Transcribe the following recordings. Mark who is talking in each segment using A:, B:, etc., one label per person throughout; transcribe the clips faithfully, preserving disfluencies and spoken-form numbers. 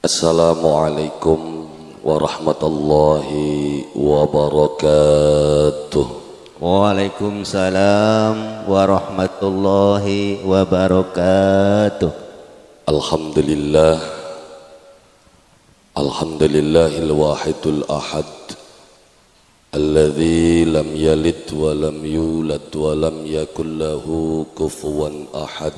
A: Assalamualaikum warahmatullahi wabarakatuh.
B: Waalaikumsalam warahmatullahi wabarakatuh.
A: Alhamdulillah, Alhamdulillahil wahidul ahad, alladzi lam yalid wa lam yulad wa lam yakul lahu kufuwan ahad.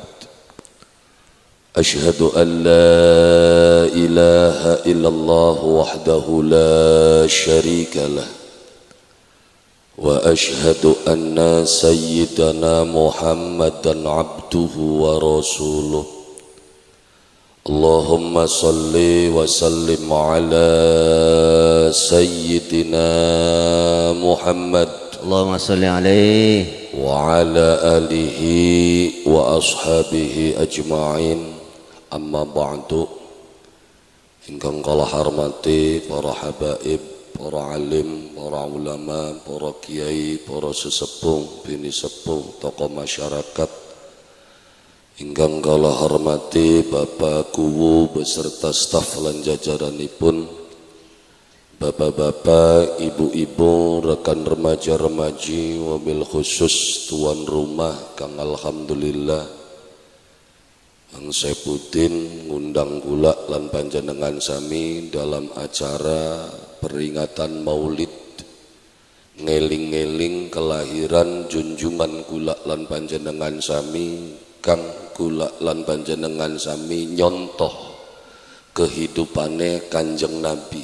A: Ashhadu an la ilaha illallah wahdahu la syarika lah, wa ashhadu anna sayyidana Muhammadan abduhu wa rasuluh. Allahumma salli wa sallim ala sayyidina Muhammad,
B: Allahumma salli alaihi
A: wa ala alihi wa ashabihi ajma'in. Amma ba'du, ingkang kala hormati para habaib, para alim, para ulama, para kiai, para sesepuh, bini sepuh, tokoh masyarakat, ingkang kala hormati Bapak Kuwu beserta staf lan jajaranipun, bapak-bapak, ibu-ibu, rekan remaja-remaji, wabil khusus tuan rumah kang alhamdulillah Ang Seputin ngundang kula lan panjenengan sami dalam acara peringatan Maulid ngeling-ngeling kelahiran junjungan kula lan panjenengan sami kang kula lan panjenengan sami nyontoh kehidupane Kanjeng Nabi.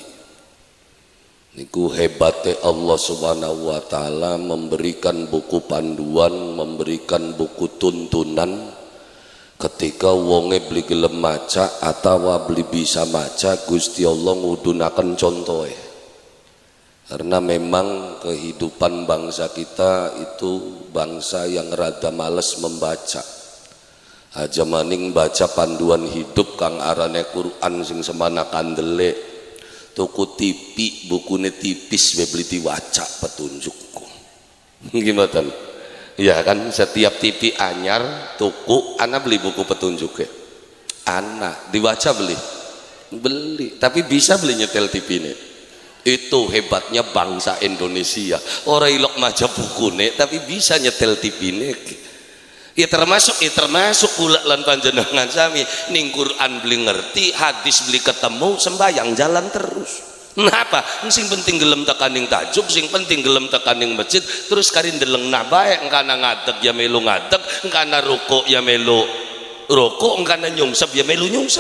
A: Niku hebate Allah Subhanahu wa taala memberikan buku panduan, memberikan buku tuntunan. Ketika wonge beli gelem maca atau beli bisa maca, Gusti Allah ngudunaken contohe. Karena memang kehidupan bangsa kita itu bangsa yang rada males membaca. Aja maning baca panduan hidup kang arane Quran sing semana kandele. Tuku T V bukune tipis we beli diwaca petunjukku. Gimana? Ya kan, setiap T V anyar tuku, anak beli buku petunjuk ya, anak diwaca beli, beli, tapi bisa beli nyetel T V ini. Itu hebatnya bangsa Indonesia. Orang ilok maca buku nih, tapi bisa nyetel T V ini. Ya termasuk, ya termasuk kula lan panjenengan sami. Ning Quran beli ngerti, hadis beli ketemu, sembayang jalan terus. Kenapa? Sing penting gelem tekaning tajuk, sing penting gelem tekaning masjid, terus karin deleng nabae, engkana ngadeg ya melu ngadeg, engkana rukuk ya melu rukuk, engkana nyungsep ya melu nyungsep.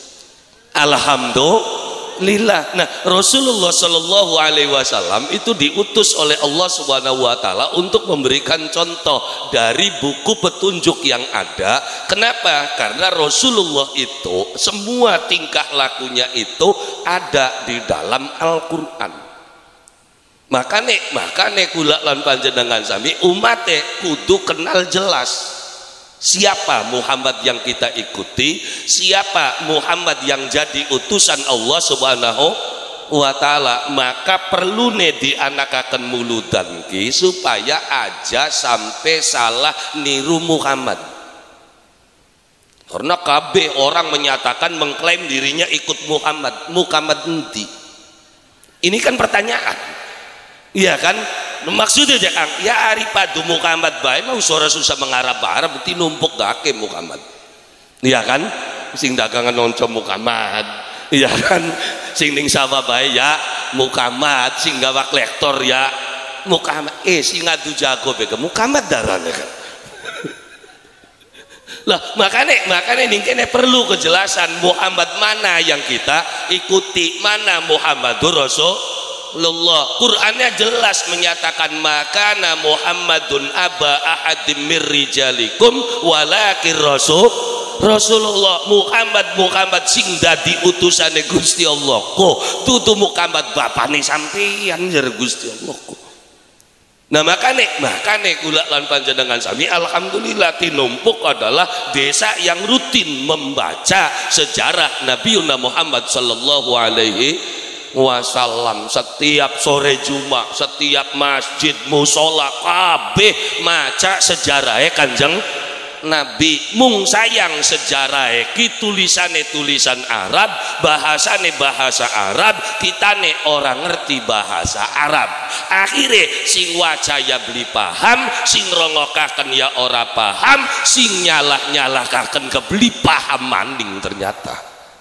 A: Alhamdulillah. Nah, Rasulullah Shallallahu Alaihi Wasallam itu diutus oleh Allah Subhanahu Wa Taala untuk memberikan contoh dari buku petunjuk yang ada. Kenapa? Karena Rasulullah itu semua tingkah lakunya itu ada di dalam Al-Quran. Makanya, makanya kula lan panjenengan sami umate kudu kenal jelas. Siapa Muhammad yang kita ikuti, siapa Muhammad yang jadi utusan Allah Subhanahu wa taala. Maka perlu ne dianakaken muludan ki supaya aja sampai salah niru Muhammad. Karena kabeh orang menyatakan mengklaim dirinya ikut Muhammad. Muhammad nanti. Ini kan pertanyaan. Iya kan? Maksudnya ya Kang, ya ari padu Muhammad bae mau suara susah mengarah-arah bukti numpuk gake Muhammad. Iya kan? Sing dagangan nonco Muhammad. Iya kan? Sing ning sawah bae ya Muhammad, sing gawa kolektor ya Muhammad. Eh sing ngadu jago bega Muhammad darane kan. Lah makanya makanya ning kene perlu kejelasan Muhammad mana yang kita ikuti, mana Muhammadur Rasul. Allah Qur'annya jelas menyatakan makana Muhammadun aba ahadim mir rijalikum walakin rasul Rasulullah. Muhammad Muhammad sing dadi utusane Gusti Allah kok tutu Muhammad bapane sampeyan jar Gusti Allah kok. Nah makane makane kula lan panjenengan sami alhamdulillah tinumpuk adalah desa yang rutin membaca sejarah Nabi Muhammad sallallahu alaihi wasallam. Setiap sore Jumat, setiap masjid musola kabeh maca sejarahnya Kanjeng Nabi mung sayang sejarah ki tulisane tulisan Arab, bahasane bahasa Arab, kitane orang ngerti bahasa Arab. Akhirnya sing waca ya beli paham, sing rongokaken ya ora paham, sing nyalah nyalahkaken kebeli paham manding ternyata.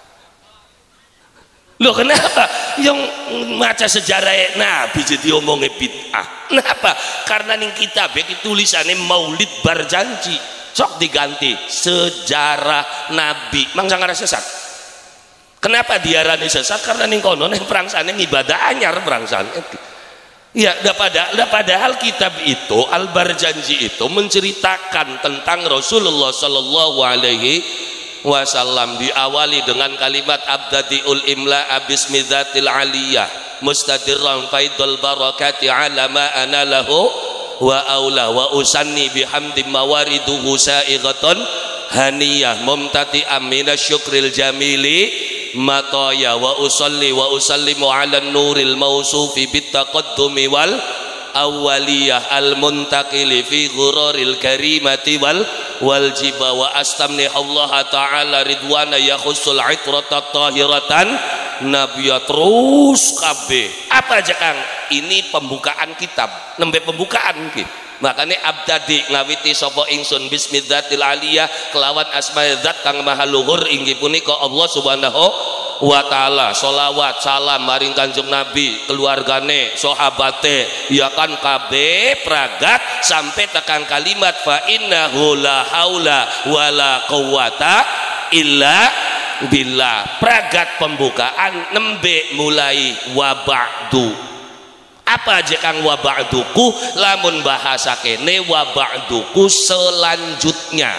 A: Loh kenapa yang maca sejarah Nabi jadi omongnya bid'ah? Kenapa? Karena ning kitab iki tulisannya Maulid Barjanji, sok diganti sejarah Nabi. Mangsa ngara sesat. Kenapa diarani sesat? Karena ning kono ning prangsane ibadah anyar prangsane. Ya, pada padahal kitab itu Al-Barjanji itu menceritakan tentang Rasulullah sallallahu alaihi wasallam, diawali dengan kalimat abdadiul imla abismidzatil aliyah mustadirran faidul barakati ala ma ana lahu wa aula wa usanni bihamdi mawariduhu sa'ighatan haniyah mumtati amina syukril jamili mataya wa usalli wa usallimu ala nuril mausufi bitaqaddumi wal awwaliyah al muntaqili fi ghuraril karimati wal wal jiba wa astamni Allah ta'ala ridwana yakhusul itrata tahiratan nabiya terus kabeh. Apa aja Kang? Ini pembukaan kitab, nembe pembukaan ki. Makanya abdadi ngawiti sapa ingsun bismidzatil aliyah kelawan asma zat kang maha luhur inggih punika Allah subhanahu wa ta'ala. Sholawat salam maring Kanjeng Nabi, keluargane, sahabate, ya kan kabeh pragat sampai tekan kalimat fa innahu la haula wala quwata illa billah. Pragat pembukaan nembe mulai wa ba'du. Apa aja Kang wa ba'duku? Lamun bahasa kene wa ba'duku selanjutnya.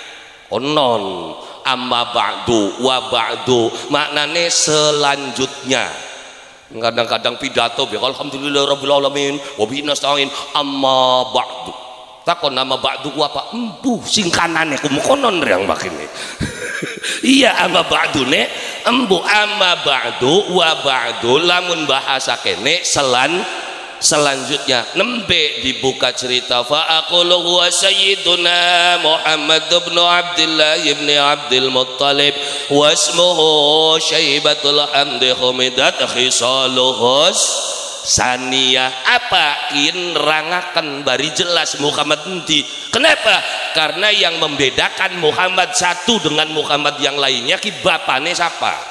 A: Onon amma ba'du wa ba'du maknane selanjutnya. Kadang-kadang pidato ya alhamdulillah rabbil alamin wa bihi nasta'in amma ba'du. Takon nama ba'du apa? Embuh sing kanane kumukonon yang makine. Iya amma ba'du ne embuh amma ba'du wa ba'du lamun bahasa kene selan selanjutnya nembe dibuka cerita fa aqulu huwa sayyiduna Muhammad ibn Abdullah ibn Abdul Muttalib wasmuhu syaibatul hamdi humidat khisaluhus saniyah. Apa in rangakan bari jelas Muhammad nanti. Kenapa? Karena yang membedakan Muhammad satu dengan Muhammad yang lainnya ki bapane siapa?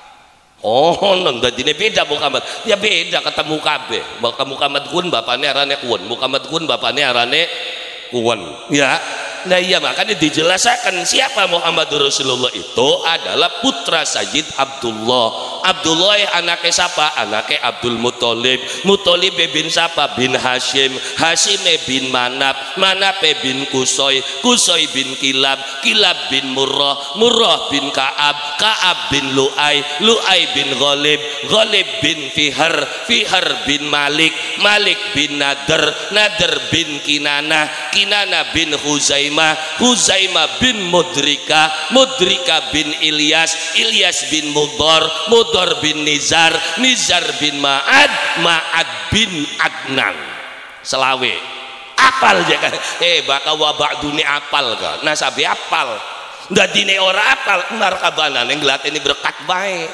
A: Oh, nang dadine beda Muhammad. Ya beda ketemu kabeh. Maka Muhammad kun bapane arane kun, Muhammad kun bapane arane kun. Ya. Nah iya makanya dijelaskan siapa Muhammad Rasulullah itu adalah putra Sayyid Abdullah. Abdullah anaknya siapa? Anaknya Abdul Muthalib. Muthalib bin siapa? Bin Hashim. Hashim bin Manaf. Manaf bin Kusoy. Kusoy bin Kilab. Kilab bin Murrah. Murrah bin Ka'ab. Ka'ab bin Lu'ay. Lu'ay bin Ghalib. Ghalib bin Fihar. Fihar bin Malik. Malik bin Nadar. Nadar bin Kinanah. Kinanah bin Huzaimah. Huzaimah bin Mudrika. Mudrika bin Ilyas. Ilyas bin Mudhar. Mudhar bin Nizar. Nizar bin Ma'ad. Ma'ad bin Adnan. Selawe apal ya kan? Eh bakal wabak dunia apal kan? Nasabi apal nggak dine ora apal markabana yang gelat ini berkat baik.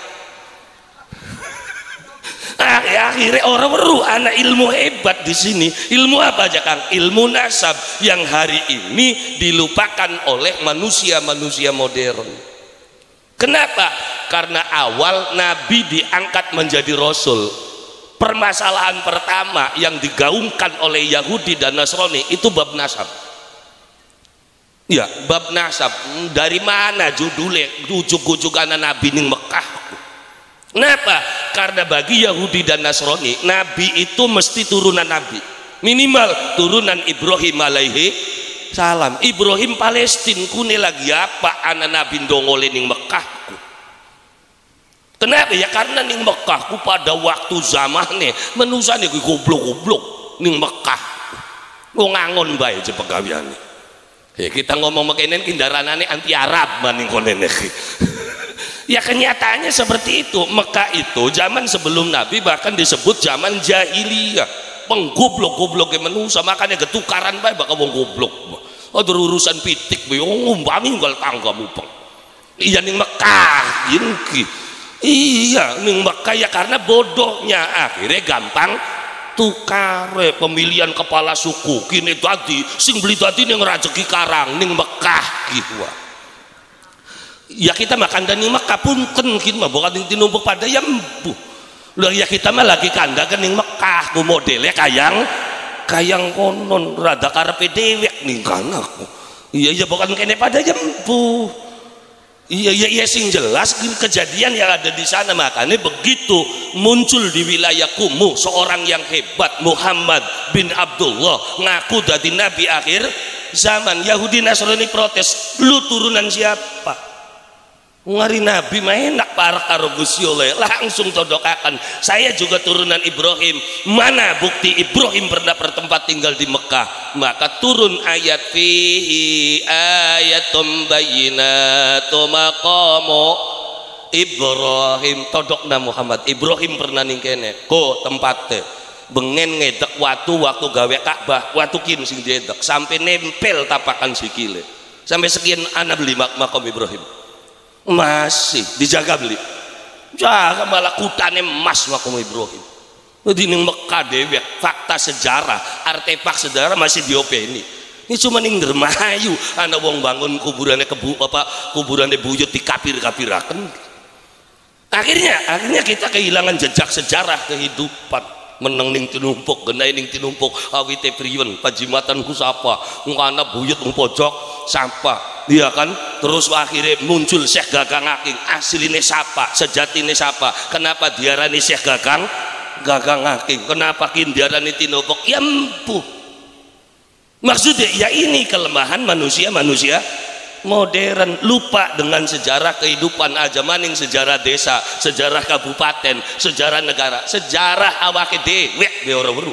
A: Akhirnya orang weruh anak ilmu hebat di sini. Ilmu apa aja Kang? Ilmu nasab yang hari ini dilupakan oleh manusia-manusia modern. Kenapa? Karena awal Nabi diangkat menjadi Rasul. Permasalahan pertama yang digaungkan oleh Yahudi dan Nasrani itu bab nasab. Ya, bab nasab. Dari mana judulnya? Ujuk-ujuk anak Nabi ning Mekah. Kenapa? Karena bagi Yahudi dan Nasrani, Nabi itu mesti turunan Nabi. Minimal turunan Ibrahim alaihi salam. Ibrahim Palestin kune lagi apa anak Nabi ndongole ning Mekah. Kenapa? Ya karena ning Mekah ku pada waktu zamane menusane ku goblok-goblok ning Mekah. Wong ngangon bae je pegaweane. Ya kita ngomong mekene kindaranane anti Arab maning konene. Ya kenyataannya seperti itu. Mekah itu zaman sebelum Nabi bahkan disebut zaman jahiliyah, penggoblok-gobloknya manusia, makanya getukaran bae bakal wong goblok. ada urusan pitik be ngumbangi nggal tangga mupeng. Iya ning Mekah iki. Iya ning Mekah ya karena bodohnya akhirnya gampang tukare pemilihan kepala suku kini tadi sing beli tadi ning Rajeki Karang ning Mekah gitu. Ya kita makan dan ning Mekah punten kita mah bukan ning tinumpuk pada ya empuh. Lah ya kita mah lagi kandakan ning Mekah ku modelnya kayang kayang konon rada karepe dewek ning kana. Iya iya bukan kene pada ya empuh. Iya iya iya sing jelas kejadian yang ada di sana, makanya begitu muncul di wilayah Kumu seorang yang hebat Muhammad bin Abdullah ngaku dadi nabi akhir zaman. Yahudi Nasrani protes, lu turunan siapa? Ngari nabi mah enak para karo Gusti oleh langsung todokakan saya juga turunan Ibrahim. Mana bukti Ibrahim pernah bertempat tinggal di Mekah? Maka turun ayat fihi ayatum bayyinatum maqamu Ibrahim. Todokna Muhammad Ibrahim pernah ning kene ko tempatnya bengen ngedek watu waktu gawe Ka'bah watu kin sing diedek sampai nempel tapakan sikile sampai sekian anak beli makom Ibrahim masih dijaga beli jaga malah kutane emas makom Ibrahim. Jadi ning Mekah dewek fakta sejarah artefak sejarah masih diopeni. Ini cuma ning Dermayu anak wong bangun kuburannya kebu apa kuburannya buyut dikapir-kapiraken. Akhirnya akhirnya kita kehilangan jejak sejarah kehidupan. Meneng ning tinumpuk genai ning tinumpuk awite priwen pajimatan ku sapa ngana buyut ning pojok sampah. Iya kan, terus akhirnya muncul Syekh Gagang Aking. Asline siapa? Sejatine siapa? Kenapa diarani Syekh Gagang Gagang Aking? Kenapa kin diarani tinumpuk? Ya empuh. Maksudnya ya ini kelemahan manusia manusia modern, lupa dengan sejarah kehidupan aja maning sejarah desa, sejarah kabupaten, sejarah negara, sejarah awake dewek be ora weruh.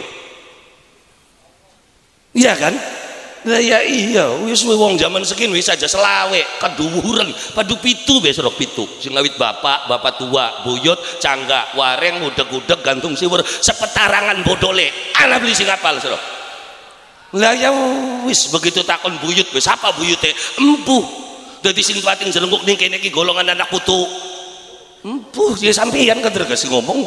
A: Iya kan? Lah ya iya wis wong zaman segini wis aja selawe keduwuren padu pitu besok pitu sing ngawit bapak bapak tua buyut cangga wareng udeg-udeg gantung siwur sepetarangan bodole ana beli sing apal sira. Lah ya wis begitu takon buyut wis apa buyute empuh dadi sing pating jerengkuk ning kene iki golongan anak putu empuh ya sampeyan kadrek sing ngomong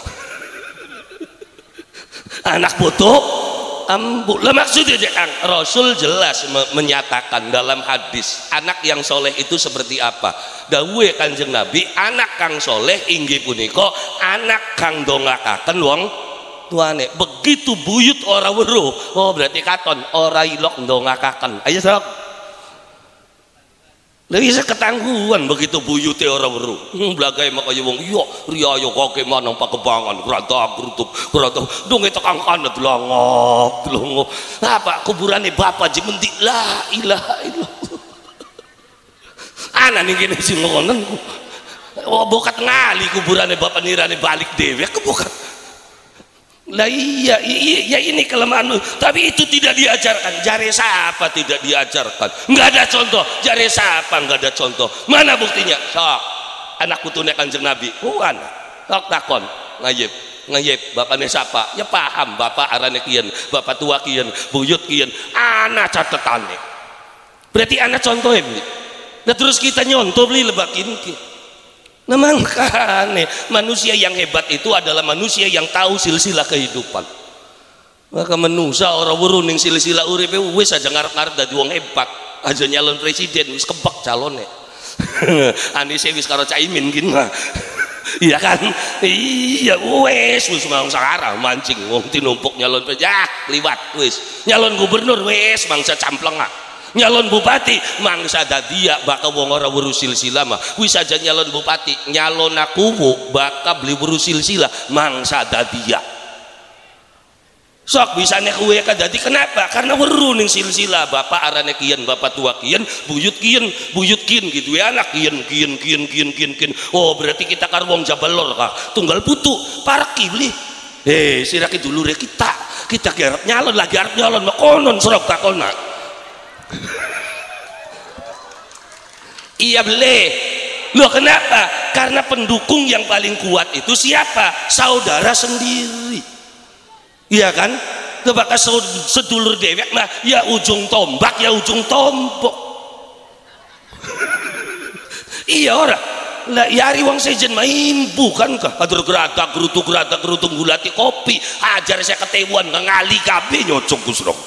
A: anak putu ambu. Lah maksudnya Kang Rasul jelas menyatakan dalam hadis anak yang soleh itu seperti apa. Dawuhe Kanjeng Nabi anak kang soleh inggih punika anak kang dongakaken wong tuane. Begitu buyut ora weruh oh berarti katon ora ilok ndongakaken. Ayo sok lha bisa ketangguhan begitu buyute ora weruh blagae makaya wong iya riyo kake manang pakebangan grantang grutup grantang donge tekang kana delongop delongop apa kuburane bapak jementik la ilaha illallah ana ning kene sing ngonen oh bokat ngali kuburane bapak nirane balik dhewe kebukat. Lah iya, iya, iya ini kelemahan, tapi itu tidak diajarkan. Jare siapa tidak diajarkan? Enggak ada contoh. Jare siapa enggak ada contoh? Mana buktinya? Sok anak putune Kanjeng Nabi. Oh anak. Sok takon ngayib. Ngayib bapaknya siapa? Ya paham bapak arane kian, bapak tua kian, buyut kian. Anak catetane. Berarti anak contohnya. Nah terus kita nyontoh beli lebakin ki. Nah makanya manusia yang hebat itu adalah manusia yang tahu silsilah kehidupan. Maka manusia orang weruh ning silsilah uripe wis aja ngarep-ngarep dadi wong hebat, aja nyalon presiden wis kebak calonnya. Anise wis karo Caimin gini mah. Iya kan? Iya wis wis mang sekarang mancing wong tinumpuk nyalon presiden ya liwat wis. Nyalon gubernur wis mangsa camplengak. Nyalon bupati mangsa dadia bakal wong ora weruh silsilah mah wis aja nyalon bupati nyalon aku bakal beli weruh silsilah mangsa dadia sok bisane kowe kadadi kenapa karena weruh ning silsilah bapak arane kian bapak tua kian buyut kian buyut kian gitu ya anak kian kian kian kian kian kian oh berarti kita karo wong Jabalor kah tunggal putu parek beli eh sirake dulure kita kita garap nyalon lagi arep nyalon mah konon serok takona. Iya boleh. Loh kenapa? Karena pendukung yang paling kuat itu siapa? Saudara sendiri. Iya kan? Debaka sedulur dewek mah ya ujung tombak ya ujung tombok. Iya ora lah yari wong sejen main bukan kah kadur geratak gerutu geratak gerutu gulati kopi ajar saya ketewan ngali kabeh nyocok kusrong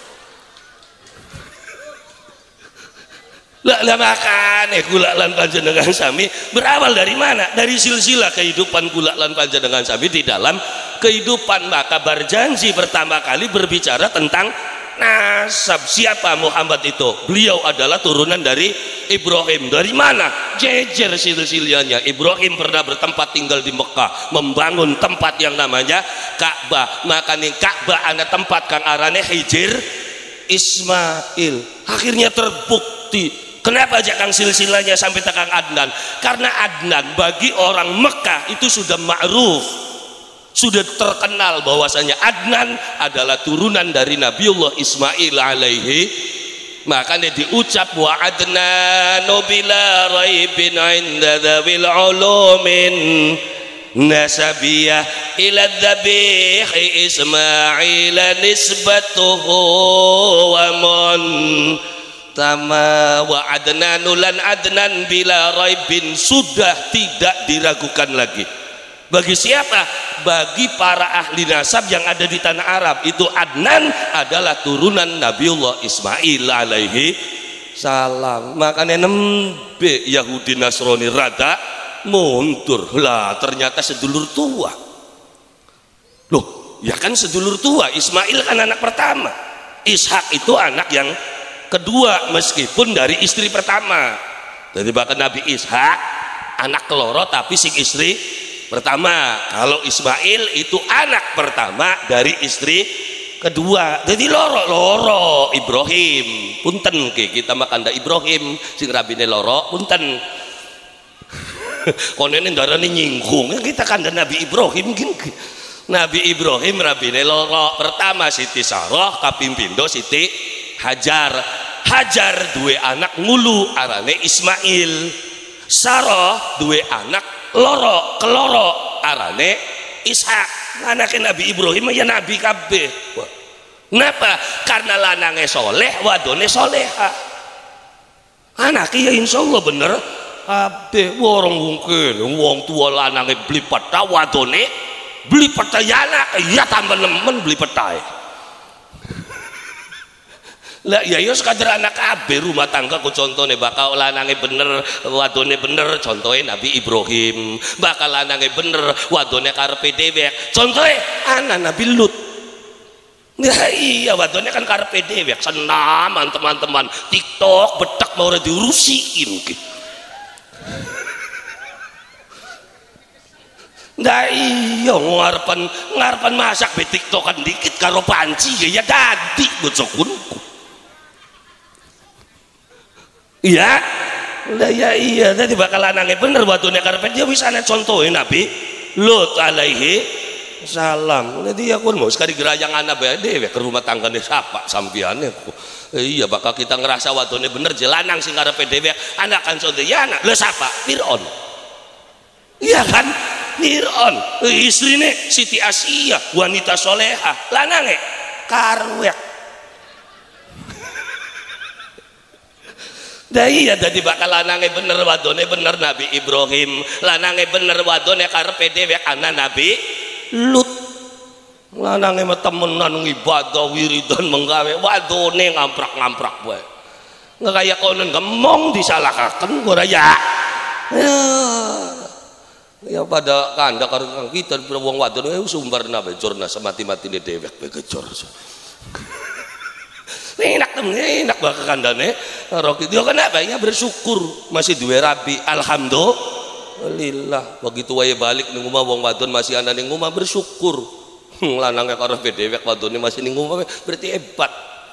A: lah lah makan eh gula lan panjenengan sami berawal dari mana? Dari silsilah kehidupan gula lan panjenengan sami di dalam kehidupan. Maka berjanji pertama kali berbicara tentang nasab. Siapa Muhammad itu? Beliau adalah turunan dari Ibrahim. Dari mana? Jejer silsilahnya. Ibrahim pernah bertempat tinggal di Mekah, membangun tempat yang namanya Ka'bah. Maka nih Ka'bah ada tempat kang arane Hijir Ismail. Akhirnya terbukti. Kenapa aja kang silsilahnya sampai tekang Adnan? Karena Adnan bagi orang Mekah itu sudah ma'ruf, sudah terkenal bahwasanya Adnan adalah turunan dari Nabiullah Ismail alaihi. Makanya diucap wa Adnanu bila raibin inda dzawil ulumin nasabiyah ila dzabihi Ismail nisbatuhu wa man tama wa adnanulan adnan bila raibin sudah tidak diragukan lagi. Bagi siapa? Bagi para ahli nasab yang ada di tanah Arab itu Adnan adalah turunan Nabiullah Ismail alaihi salam. Makanya nembe Yahudi Nasrani rada mundur lah ternyata sedulur tua. Loh ya kan sedulur tua. Ismail kan anak pertama, Ishak itu anak yang kedua meskipun dari istri pertama. Jadi bahkan Nabi Ishak anak keloro tapi sing istri pertama. Kalau Ismail itu anak pertama dari istri kedua. Jadi loro loro Ibrahim punten ke kita makan da Ibrahim sing rabine loro punten. Konene darane nyinggung kita kanda Nabi Ibrahim gini. Nabi Ibrahim rabine loro pertama Siti Sarah kaping pindho Siti Hajar. Hajar duwe anak ngulu arane Ismail. Sarah duwe anak loro keloro arane Ishak. Anaknya Nabi Ibrahim ya Nabi kabeh. Kenapa? Karena lanange soleh wadone soleha. Anaknya ya insya Allah bener kabeh. Warung mungkin wong tua lanange beli peta wadone beli peta ya anak ya tambah nemen beli peta. Lah ya yo sekadar anak kabeh rumah tangga ku contone bakal lanange bener wadone bener contohe Nabi Ibrahim, bakal lanange bener wadone karepe dhewek contohe anak Nabi Lut. Nah iya wadone kan karepe dhewek senam teman-teman TikTok betek mau ora diurusiin ki. Nah iya ngarepan ngarepan masak be TikTokan dikit karo panci ya dadi bocokunku. Iya, udah ya iya. Tadi bakal anaknya bener wadone karpet dia bisa nih contohin Nabi Lut alaihi salam. Jadi aku mau sekali gerayang anak bede ke rumah tangga nih siapa sampiannya. Iya bakal kita ngerasa wadone bener jelanang sing karpet dewe anak kan contoh ya anak. Lo siapa? Fir'aun. Iya kan? Fir'aun. Istrinya Siti Asia wanita soleha. Lanangnya karwek. Dah iya jadi bakal lanange bener wadone bener Nabi Ibrahim, lanange bener wadone karepe dhewek anak Nabi Lut. Lanange mah temenan ngibadah wiridan menggawe wadone ngamprak-ngamprak wae. Nggak kaya konon gemong disalahkaken ora ya. Ya. Ya pada kanda karo kita wong wadone sumberna bejorna semati-matine dhewek begejor. Enak temen enak bakal kandane Rocky dia kenapa ya bersyukur masih duwe rabi alhamdulillah begitu wae balik ning omah wong wadon masih ana ning omah bersyukur lanange karo dhewek wadone masih ning omah berarti hebat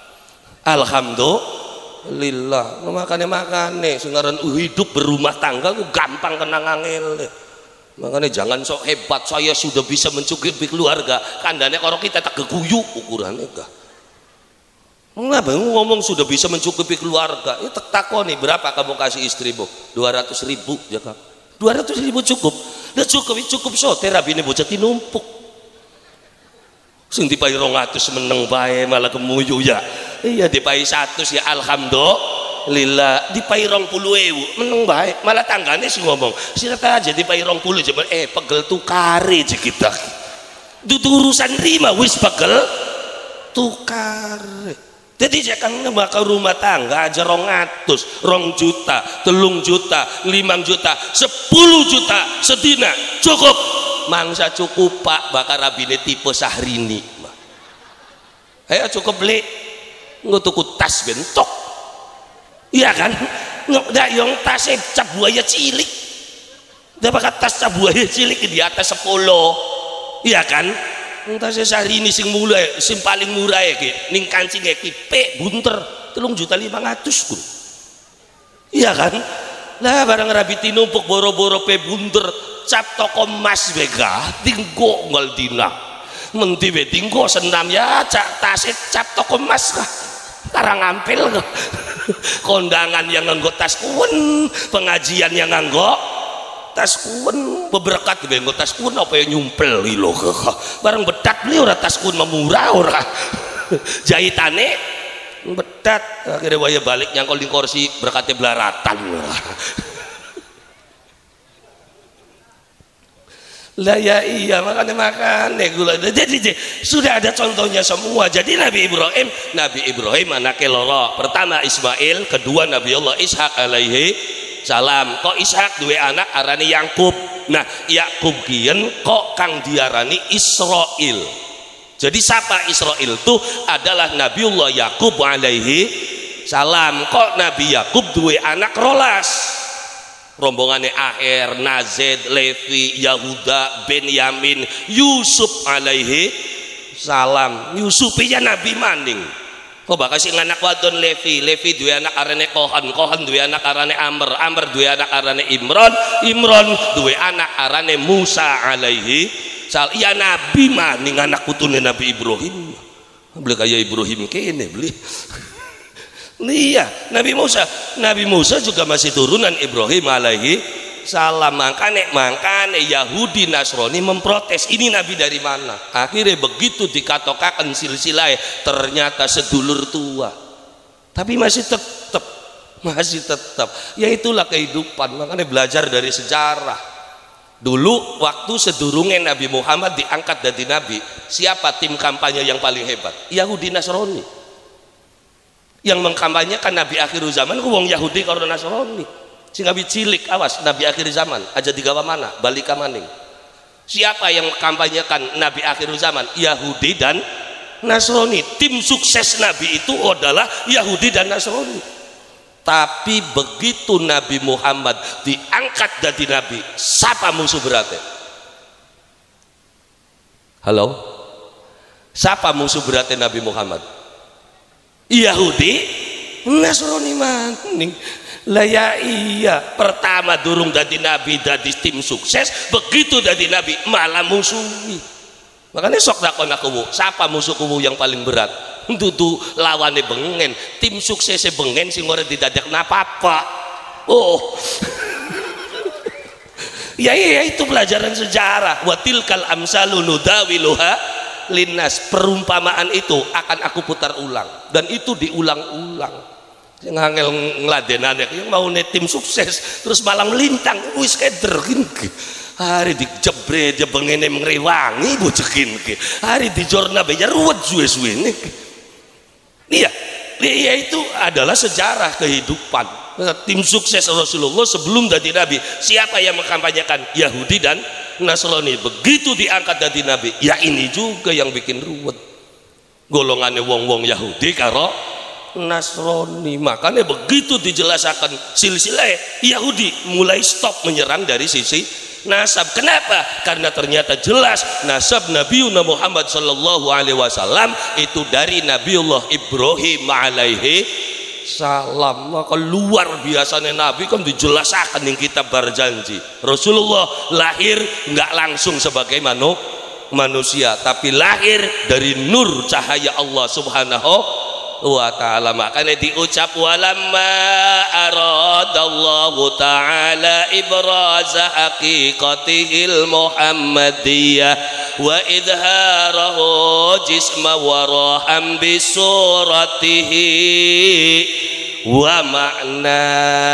A: alhamdulillah makane makane sing aran hidup berumah tangga ku gampang kenang angel makanya jangan sok hebat saya sudah bisa mencukupi keluarga kandane karo kita tak geguyu ukurannya enggak. Mengapa ngomong sudah bisa mencukupi keluarga? Ya tak takoni berapa kamu kasih istrimu? dua ratus ribu ya kan? dua ratus ribu cukup. Udah cukup, cukup so. Terapi ini bocah tinumpuk. sing dipai rong atus meneng bae malah kemuyu ya. Iya dipai satu ya alhamdulillah, dipai rong puluh ewu meneng bae malah tanggane sing ngomong silakan aja dipai rong puluh coba eh pegel tukare aja kita. Dudu urusan rima wis pegel tukare. Jadi jangan ngebakar rumah tangga aja rong atus, rong juta, telung juta, limang juta, sepuluh juta sedina cukup. Mangsa cukup pak bakar rabine tipe Sahrini. Ayo cukup beli, nggak tuku tas bentok, iya kan? Nggak yang tasnya cap buaya cilik, dia pakai tas cap buaya cilik di atas sepuluh, iya kan? Tasnya Sahrini sing mulai, sing paling murah ya ki, ning kancing ya ki, pe bunter, telung juta lima ratus kun, iya kan? Lah barang rabi tinumpuk boro-boro pe bunter, cap toko emas bega, tinggo ngal dina, menti be tinggo senam ya, cak tasnya cap toko emas kah? Tarang ampil kah? Kondangan yang nganggo tas kuen, pengajian yang nganggo tas kun, beberkat gue nggo tas kun apa yang nyumpel lo barang bedat beli ora tas kun memurah ora jahitane bedat akhirnya waya balik nyangkol di kursi berkatnya belaratan lah ya iya makanya makan gula jadi, jadi sudah ada contohnya semua. Jadi Nabi Ibrahim Nabi Ibrahim anaknya loro, pertama Ismail, kedua Nabi Allah Ishak alaihi salam. Kok Ishak duwe anak arane Yakub. Nah Yakub kian kok kang diarani Israel. Jadi siapa Israel itu adalah Nabiullah Yakub alaihi salam. Kok Nabi Yakub duwe anak rolas, rombongannya Aher, Nazed, Levi, Yahuda, Benyamin, Yusuf alaihi salam. Yusuf ya Nabi maning. Kok bakal sing anak wadon Levi, Levi duwe anak arane Kohan, Kohan duwe anak arane Amr, Amr duwe anak arane Imron, Imron duwe anak arane Musa alaihi salam. Ya Nabi maning anak putune Nabi Ibrahim. Beli kaya Ibrahim kene beli. Iya, Nabi Musa, Nabi Musa juga masih turunan Ibrahim alaihi salam. Makane makane Yahudi Nasrani memprotes, ini Nabi dari mana? Akhirnya begitu dikatokakan silsilah ternyata sedulur tua, tapi masih tetap masih tetap ya itulah kehidupan. Makanya belajar dari sejarah. Dulu waktu sedurunge Nabi Muhammad diangkat jadi Nabi, siapa tim kampanye yang paling hebat? Yahudi Nasrani. Yang mengkampanyekan Nabi akhir zaman ku wong Yahudi karo Nasrani. Sing Nabi cilik awas Nabi akhir zaman aja digawa mana balik ka maning. Siapa yang mengkampanyekan Nabi akhir zaman? Yahudi dan Nasrani. Tim sukses Nabi itu adalah Yahudi dan Nasrani. Tapi begitu Nabi Muhammad diangkat jadi Nabi, siapa musuh beratnya? Halo? Siapa musuh beratnya Nabi Muhammad? Yahudi Nasrani maning. Lah ya iya, pertama durung dadi nabi dadi tim sukses, begitu dadi nabi malah musuhi. Makanya sok takon aku, siapa musuhku yang paling berat? Dudu lawane bengen, tim suksesnya bengen sing ora didadak napa-apa. Oh. Ya iya itu pelajaran sejarah. Wa tilkal amsalu nudawiluha linnas. Perumpamaan itu akan aku putar ulang dan itu diulang-ulang. Yang ngangel ngeladenane yang mau nih tim sukses terus malah melintang wis keder gini hari dijebre dia bengene mengrewangi bocekin ke hari di jorna beja ruwet suwe-suwe nih iya iya itu adalah sejarah kehidupan tim sukses Rasulullah sebelum jadi nabi. Siapa yang mengkampanyekan? Yahudi dan Nasrani. Begitu diangkat jadi nabi ya ini juga yang bikin ruwet golongannya wong-wong Yahudi karo Nasrani. Makanya begitu dijelaskan silsilah Yahudi mulai stop menyerang dari sisi nasab. Kenapa? Karena ternyata jelas nasab Nabiuna Muhammad sallallahu alaihi wasallam itu dari Nabiullah Ibrahim alaihi salam. Maka luar biasanya Nabi kan dijelaskan yang kitab berjanji. Rasulullah lahir nggak langsung sebagai manu, manusia, tapi lahir dari nur cahaya Allah subhanahu wa ta'ala. Makanya diucap walamma aradallahu ta'ala ibraza haqiqatihil muhammadiyah wa idharahu jisma waraham bisuratihi wa makna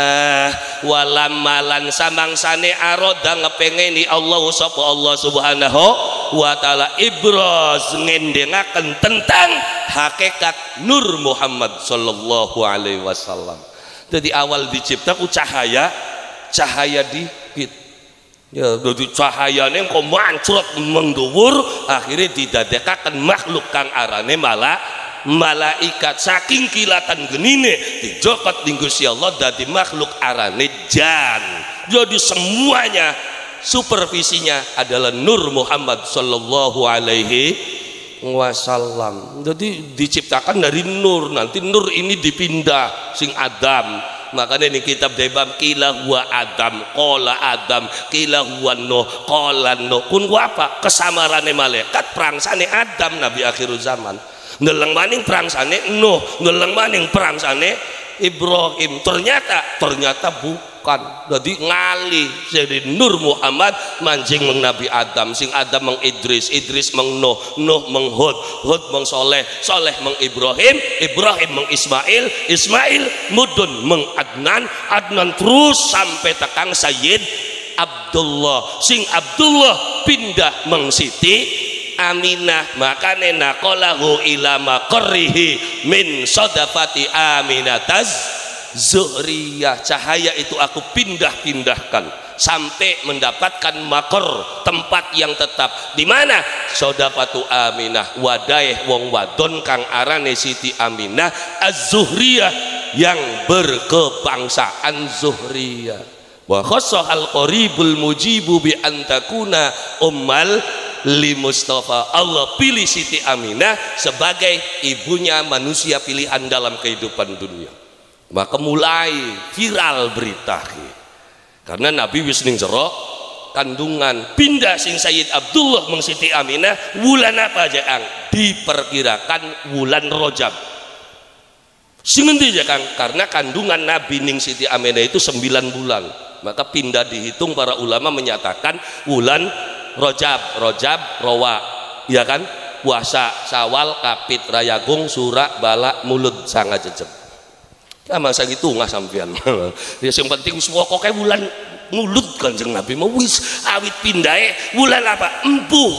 A: walamalan samangsane aroda ngepengeni Allah sapa Allah subhanahu wa ta'ala ibraz ngendengaken tentang hakikat Nur Muhammad sallallahu alaihi wasallam. Jadi awal dicipta ku cahaya cahaya dikit ya, jadi cahayane kok mancrot mengduwur akhirnya didadekaken makhluk kang arane malah malaikat saking kilatan genine dijokot ning Gusti Allah dadi makhluk arane jan. Jadi semuanya supervisinya adalah Nur Muhammad sallallahu alaihi wasallam. Jadi diciptakan dari nur, nanti nur ini dipindah sing Adam. Makanya ini kitab debam kila huwa Adam qala Adam kila huwa Nuh qala Nuh kun apa kesamarane malaikat prangsane Adam nabi akhir zaman. Ndeleng maning prangsane Nuh, ndeleng maning prangsane Ibrahim. Ternyata ternyata bukan. Jadi ngali jadi Nur Muhammad manjing meng Nabi Adam, sing Adam meng Idris, Idris meng Nuh, Nuh meng Hud, Hud meng Soleh, Soleh meng Ibrahim, Ibrahim meng Ismail, Ismail mudun meng Adnan, Adnan terus sampai tekang Sayyid Abdullah, sing Abdullah pindah meng Siti Aminah. Makane naqalahu ila maqarrihi min sadafati Aminataz Zuhriyah. Cahaya itu aku pindah-pindahkan sampai mendapatkan makor, tempat yang tetap. Di mana? Sadafatu Aminah, wadaih wong wadon kang arane Siti Aminah Az-Zuhriyah yang berkebangsaan Zuhriyah. Wa khassahal qaribul mujibu bi antakuna ummal li Mustafa. Allah pilih Siti Aminah sebagai ibunya manusia pilihan dalam kehidupan dunia. Maka mulai viral berita karena Nabi wis ning jero kandungan pindah sing Sayyid Abdullah meng Siti Aminah wulan apa Jakang? Diperkirakan wulan Rajab. Sing endi Jakang? Karena kandungan Nabi ning Siti Aminah itu sembilan bulan. Maka pindah dihitung para ulama menyatakan wulan Rajab, Rajab, Rawa, ya kan? Puasa, Sawal, Kapit, Rayagung, Surak, Balak, Mulud, Sanga Jejeb. Ya masa gitu nggak sampean. Ya yang penting semua kok kayak bulan Mulud Kanjeng Nabi mau wis awit pindahe bulan apa? Empuh.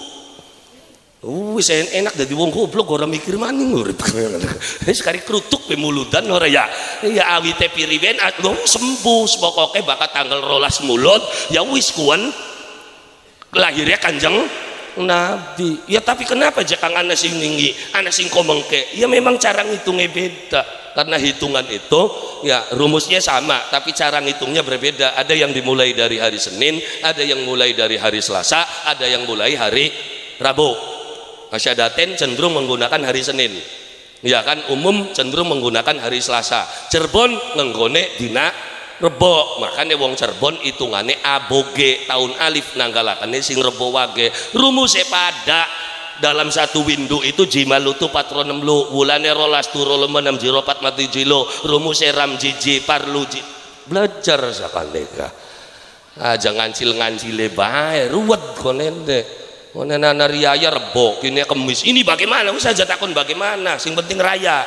A: Wis enak dadi wong goblok ora mikir maning urip. Wis kari krutuk pe muludan ora ya. Ya awite piriben sembuh pokoke bakal tanggal rolas Mulud ya wis kuwen lahirnya Kanjeng Nabi. Ya tapi kenapa Jakang ana sing tinggi, ana sing komengke? Ya memang cara ngitungnya beda. Karena hitungan itu ya rumusnya sama, tapi cara ngitungnya berbeda. Ada yang dimulai dari hari Senin, ada yang mulai dari hari Selasa, ada yang mulai hari Rabu. Masyadaten cenderung menggunakan hari Senin. Ya kan umum cenderung menggunakan hari Selasa. Cirebon ngenggone dina Rebo. Makanya wong Cirebon hitungane aboge tahun alif nanggalakane sing rebo wage. Rumusnya pada dalam satu window itu jimalutu patronem lu wulane rolas turu lemenam jiropat mati jilo rumusnya ram jiji parlu ji. Belajar sakaleka aja ngancil ngancile bae ruwet konende konena riaya rebo kini kemis ini bagaimana usah aja takon bagaimana sing penting raya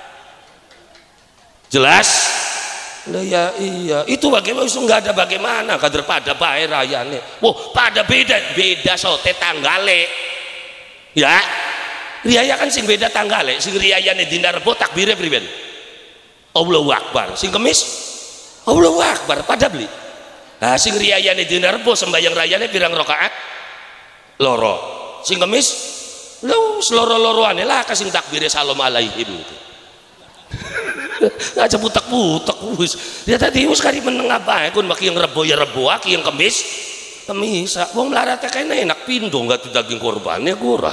A: jelas. Nah ya iya itu bagaimana itu nggak ada bagaimana kader pada bae rayane. Wah pada beda beda sote tanggale ya riaya kan sing beda tanggale sing riayane dina rebo takbire priben Allahu Akbar sing kemis Allahu Akbar pada beli. Nah sing riayane dina rebo sembahyang rayane pirang rakaat loro sing kemis lho seloro-loroane lah kasing takbire salam alaihim gitu. Aja putak-putak wis. Ya tadi wis kari meneng apa kun baki yang rebo ya rebo aki yang kemis kemis. Wong melarat kayaknya enak pindo enggak tuh daging korbannya gurah.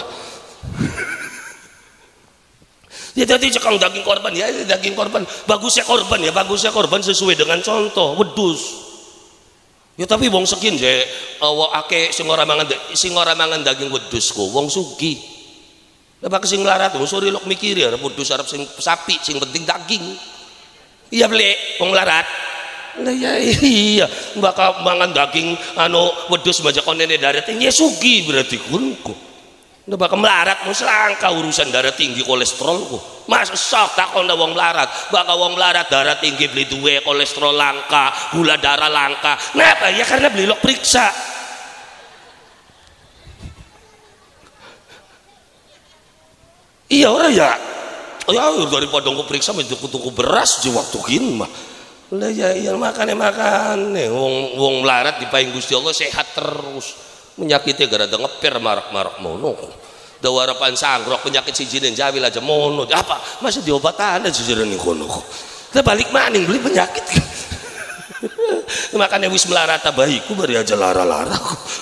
A: Ya tadi cekang daging korban ya daging korban bagusnya korban ya bagusnya korban sesuai dengan contoh wedus. Ya tapi wong sekin je awak ake sing ora mangan sing ora mangan daging wedus ku wong sugih. Lah bak sing larat wong sore lok mikir ya wedhus arep sing sapi sing penting daging. Iya blek wong larat. Lah ya iya, bakal mangan daging anu wedhus majak konene darah tinggi ya sugi berarti kunku. Ndak bakal melarat mung selangka urusan darah tinggi kolesterolku. Mas sok takon wong melarat, bakal wong melarat darah tinggi beli duwe kolesterol langka, gula darah langka. Kenapa? Ya karena beli lok periksa. Iya orang ya, ya daripada aku periksa mencukup-cukup beras di waktu gini mah. Lah ya iya makan makan nih, wong wong melarat di payung Gusti Allah sehat terus. Menyakitnya gara-gara ngeper marak-marak mono. Dawarapan sanggrok penyakit si jinin jawil aja mono. Apa? Masa diobatan aja jajaran kono. Kita balik maning beli penyakit. Makanya wis melarat bayiku bari aja lara-lara.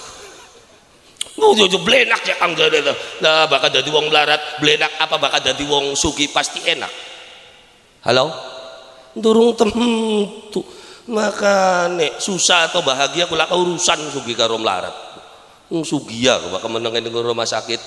A: Oh jojo blenak ya kang jadi tuh. Nah bakal jadi wong melarat blenak apa bakal jadi wong sugi pasti enak. Halo, durung tentu. Makane susah atau bahagia kula urusan sugi karo melarat. Wong sugi ya bakal menengin di rumah sakit.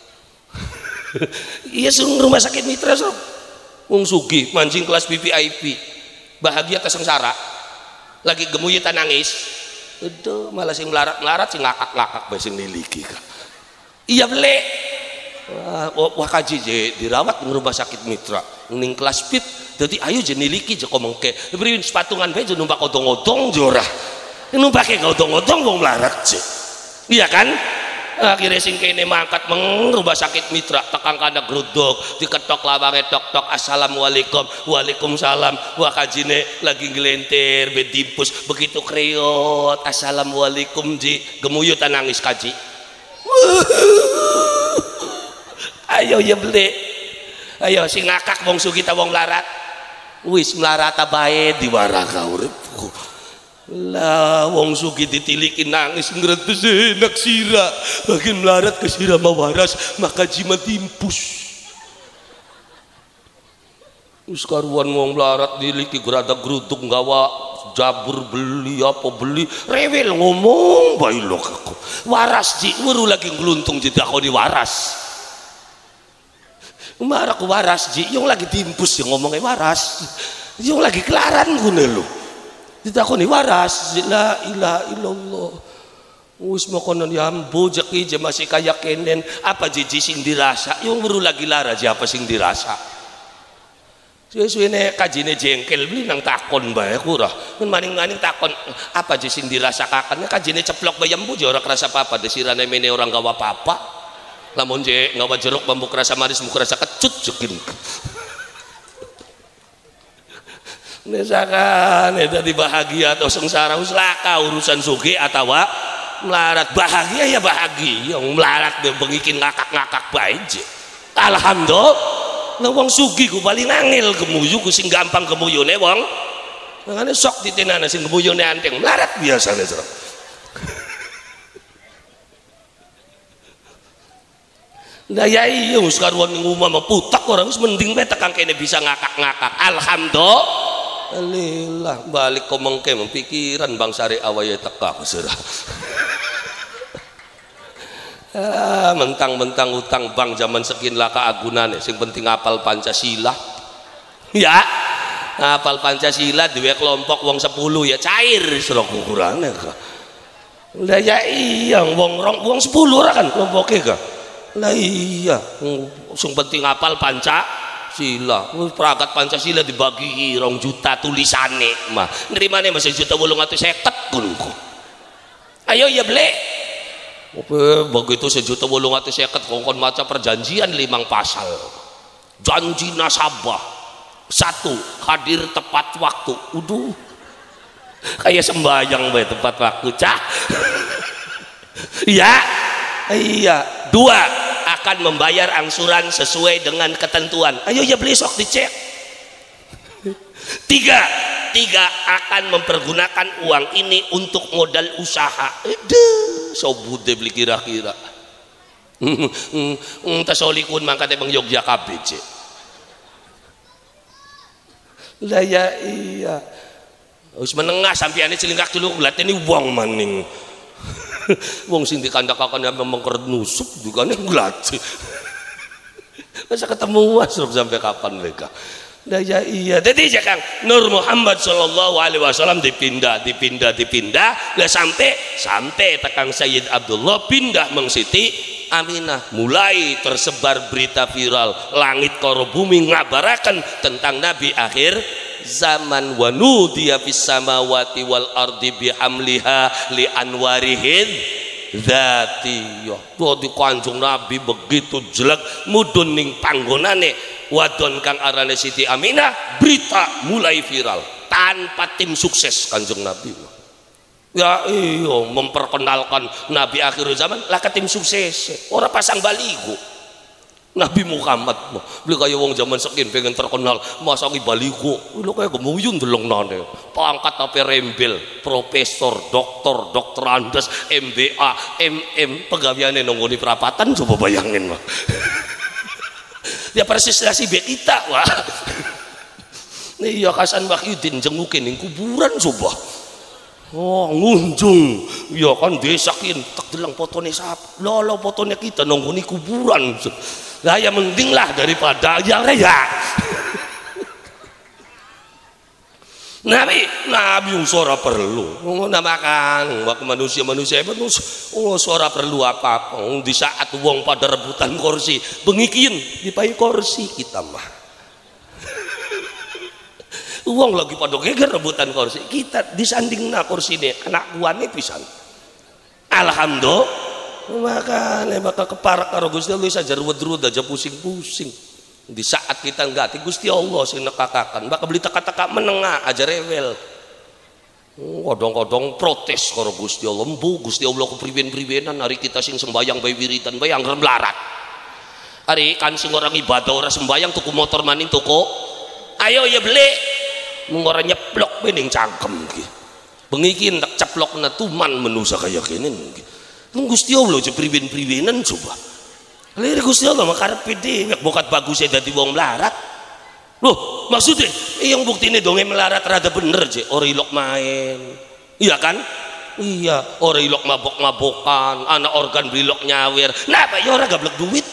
A: Iya sung rumah sakit mitra so. Wong sugi mancing kelas V V I P. Bahagia kesengsara. Lagi gemuyutan nangis. Itu malah sing melarat-melarat sing ngakak-ngakak bae sing niliki Kak. Iya beli. Wah, wah kaji je dirawat di rumah sakit mitra. Ning kelas P I P dadi ayo je niliki je komengke. Beri sepatungan bae je numpak odong-odong je ora. Numpake odong-odong wong melarat je. Iya kan? Akhirnya sing kene mangkat meng rumah sakit mitra tekang kana gruduk diketok lawange tok-tok assalamualaikum waalaikumsalam wah kajine lagi ngelentir bedimpus begitu kreot assalamualaikum ji gemuyutan nangis kaji ayo ya beli ayo sing ngakak wong sugita wong larat wis melarat bae diwaraka uripku lah wong sugi ditiliki nangis ngretes enak sira bagian melarat ke sira mawaras maka jima timpus wis karuan wong melarat diliki gerada gruduk nggawa jabur beli apa beli rewel ngomong bae lho aku waras ji weru lagi ngluntung jadi aku di waras marak waras ji yang lagi timpus yang ngomongnya waras yang lagi kelaran gune lho ditakoni waras la ilaha illallah wis makonon ya bojek ije masih kaya kenen apa jiji sing dirasa yang baru lagi lara aja apa sing dirasa suwe-suwene kajine jengkel beli nang takon bae kurah men maning-maning takon apa jiji sing dirasa kakaknya kajine ceplok bayam bojo ora kerasa apa-apa desirane mene orang gawa apa-apa lamun je ngawa jeruk bambu kerasa manis mu kerasa kecut jekin misalkan itu di bahagia atau sengsara uslaka urusan sugi atau melarat bahagia ya bahagia yang melarat dia bengikin ngakak-ngakak baik alhamdulillah wong sugi ku paling angel gemuyu ku sing gampang gemuyune wong makanya sok ditinana sing gemuyune anteng melarat biasa nih nah ya iya sekarang ngumah meputak orang mending betek kene bisa ngakak-ngakak alhamdulillah Alillah balik komengke mempikiran bang sari awaya teka keserah ah, mentang-mentang utang bang zaman sekin laka agunane sing penting apal Pancasila ya apal Pancasila dua kelompok wong sepuluh ya cair serok ukurannya lah ya iya wong rong wong sepuluh kan kelompoknya kan lah iya sing penting apal Pancasila sila, peragat Pancasila dibagi rong juta tulisane mah nerimane masih juta wolong atau seket kunku ayo ya beli oke begitu sejuta wolong atau seket kongkon maca perjanjian limang pasal janji nasabah satu hadir tepat waktu uduh kayak sembahyang bae tepat waktu cah ya iya dua akan membayar angsuran sesuai dengan ketentuan ayo ya beli sok dicek tiga tiga akan mempergunakan uang ini untuk modal usaha ede sobude beli kira-kira tasolikun mangkate bang Yogya kabeh lah ya iya wis menengah sampeyan cilingkak dulu latene wong maning wong sing dikandak-kandak memang keret nusuk juga nih glat masa ketemu wasruk sampai kapan mereka Daya iya. Jadi jakang Nur Muhammad sallallahu alaihi wasallam dipindah, dipindah, dipindah, lah sampai sampai tekang Sayyid Abdullah pindah meng Siti Aminah. Mulai tersebar berita viral, langit karo bumi ngabarakan tentang Nabi akhir zaman. Wa nudiya fis samawati wal ardi bihamliha li anwarihid dzati. Ya, di Kanjeng Nabi begitu jelek mudun ning panggonane wadon kang arane Siti Aminah, berita mulai viral tanpa tim sukses Kanjeng Nabi. Ya iya, memperkenalkan Nabi akhir zaman lah ke tim sukses, orang pasang baligo Nabi Muhammad beli kayak wong zaman sekian pengen terkenal masangi baligo lu kayak gemuyun deleng nane pangkat tapi rembel profesor doktor dokter andes M B A M M pegawaiannya nonggoni perapatan. Coba bayangin mah dia persis nasi be kita wah nih ya Hasan Wahyudin jengukin ning kuburan coba. Oh ngunjung ya kan desakin tak delang fotone sap lolo fotone kita nonggoni kuburan lah ya mending lah daripada yang raya. Nabi Nabi suara perlu namakan waktu manusia-manusia itu oh suara perlu apa-apa di saat wong pada rebutan kursi bengikin dipai kursi kita mah uang lagi pada geger rebutan kursi kita disanding na kursi ini anak kuane pisan alhamdulillah makanya bakal keparak karo Gusti Allah saja ruwet-ruwet aja pusing-pusing di saat kita enggak Gusti Allah sing nekakakan bakal beli teka-teka menengah aja rewel kodong-kodong protes karo Gusti Allah embu Gusti Allah kepriben-pribenan hari kita sing sembayang bayi wiritan bayi anggar melarat hari kan sing orang ibadah orang sembayang tuku motor maning toko ayo ya beli mengorang nyeplok bening cangkem bengikin tak ceplok na tuman menusa kayak gini Gusti Allah aja priben-pribenan coba lihat Gusti Allah makarep pede bokat bagusnya dadi wong melarat loh maksudnya yang bukti ini dongeng melarat rada bener je ora ilok main iya kan iya ora ilok mabok-mabokan anak organ brilok nyawer nah apa ya ora gablek duit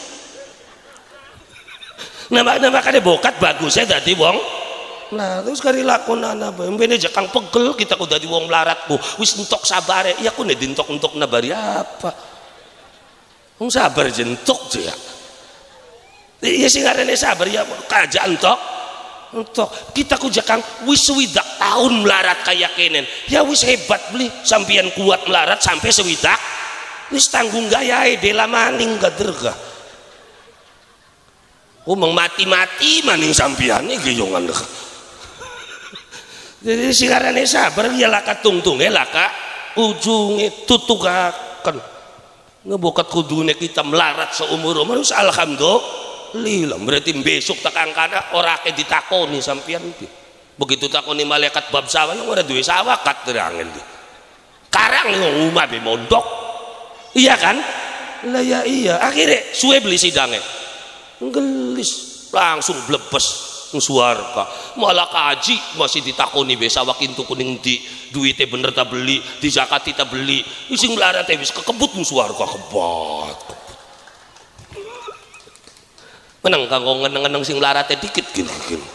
A: nama nama kade bokat bagusnya dadi wong nah terus kari lakon anak mbene jakang pegel kita kudu dadi wong melarat bu wis entok sabare ya ku ne dintok-entok nabari apa wong sabar jentok je ya iya sing arene sabar ya kaja entok entok kita ku jakang wis swidak tahun melarat kayak kenen ya wis hebat beli sampian kuat melarat sampai swidak wis tanggung gayae dela maning gaderga ku mati-mati maning sampian iki yo ngandek. Jadi singarane sabar ya laka tungtunge laka ujunge tutugaken ngebokat kudune kita melarat seumur umur alhamdulillah berarti besok takang kana ora ke ditakoni sampean iki begitu takoni malaikat bab sawah yang ora duwe sawah kat terangin karang ngomah be mondok iya kan lah ya iya akhirnya suwe beli sidange gelis langsung blebes suarga malah kaji masih ditakoni besa wakin tuh kuning di duitnya bener tak beli di zakat kita beli ising melarat habis kekebut suarga kebat menang kanggo ngeneng-ngeneng sing melaratnya dikit gini-gini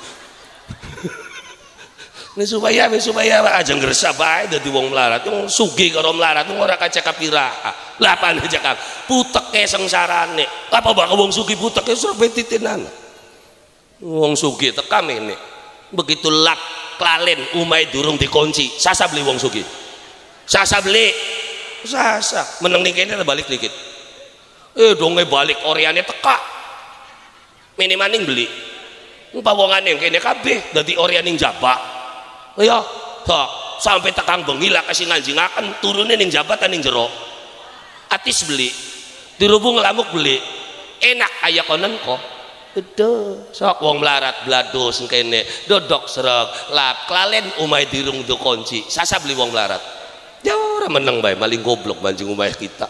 A: ini supaya supaya aja ngerasa baik dari wong melarat yang sugi karo melarat yang orang kaca kapira lapan aja kan putek ke sengsarane apa bakal wong sugi putek ke surabaya titinan wong sugi tekam ini begitu lak klalen umai durung dikunci sasa beli wong sugi sasa beli sasa meneng nih kayaknya balik dikit eh dongnya balik oriannya teka minimaning beli pawongan yang kayaknya kabeh dari orianing jabak ya sampai tekang bengi lah kasih nganjingakan turunnya ning jabatan ning jero atis beli dirubung lamuk beli enak ayah konen kok itu sok wong melarat blados kene dodok sereg lap klalen umai dirung do kunci sasa beli wong melarat ya ora meneng bae maling goblok manjing umai kita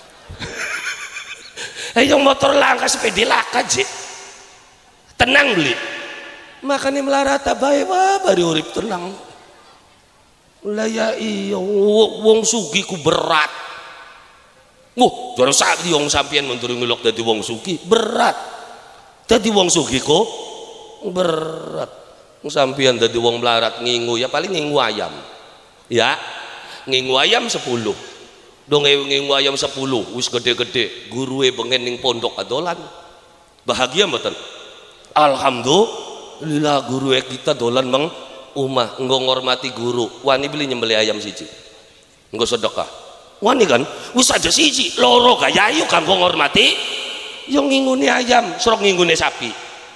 A: ayo motor langka sepeda laka je tenang beli makanya melarat bae wah bari urip tenang lah ya iya wong sugi ku berat wah jare sak wong sampean menturi ngelok dadi wong sugi berat. Jadi wong sugih kok berat Sampeyan dadi wong melarat ngingu ya paling ngingu ayam. Ya, ngingu ayam sepuluh. Dong ngingu ayam sepuluh wis gede-gede, guruwe bengen ning pondok adolan. Bahagia mboten? Alhamdulillah guruwe kita dolan meng umah engko ngormati guru. Wani beli nyembelih ayam siji. Engko sedekah. Wani kan wis aja siji, loro gaya ayu kanggo ngormati yo ngingune ayam, serok ngingune sapi.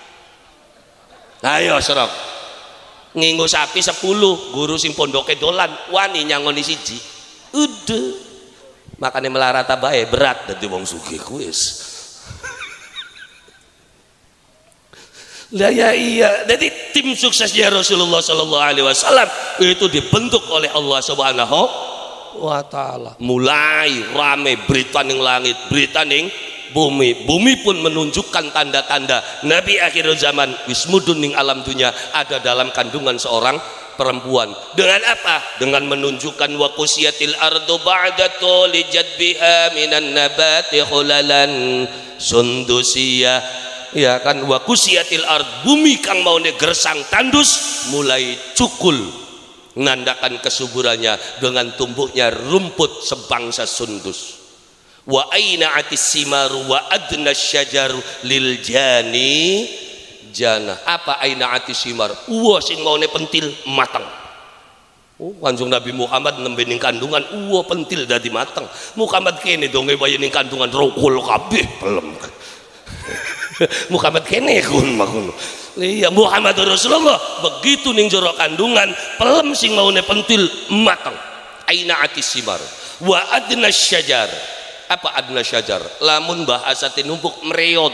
A: Ayo serok. Nginggo sapi sepuluh, guru sing pondoke dolan, wani nyangoni siji. Udah. Makane melarat bae berat dadi wong sugih kuwi wis. Lah ya iya, jadi tim suksesnya Rasulullah Sallallahu Alaihi Wasallam itu dibentuk oleh Allah Subhanahu Wa Taala. Mulai rame berita ning langit, berita ning bumi, bumi pun menunjukkan tanda-tanda Nabi akhir zaman wismudun ning alam dunia ada dalam kandungan seorang perempuan. Dengan apa? Dengan menunjukkan wa qusiyatil ardu ba'da tuli jadbiha minan nabati khulalan sundusiyah. Ya kan wa qusiyatil ard, bumi kang maune gersang tandus mulai cukul menandakan kesuburannya dengan tumbuhnya rumput sebangsa sundus. Wa aina atis simaru wa adna syajaru lil jani jana. Apa aina atis simar? Uwa sing maune pentil matang. Oh, Kanjeng Nabi Muhammad nembe ning kandungan uwa pentil dadi matang. Muhammad kene donge bayi ning kandungan rokul kabeh pelem. Muhammad kene kun makun. Iya Muhammad Rasulullah begitu ning jero kandungan pelem sing maune pentil matang. Aina atis simar wa adna syajar. Apa adna syajar? Lamun bahasa tinumpuk mereod.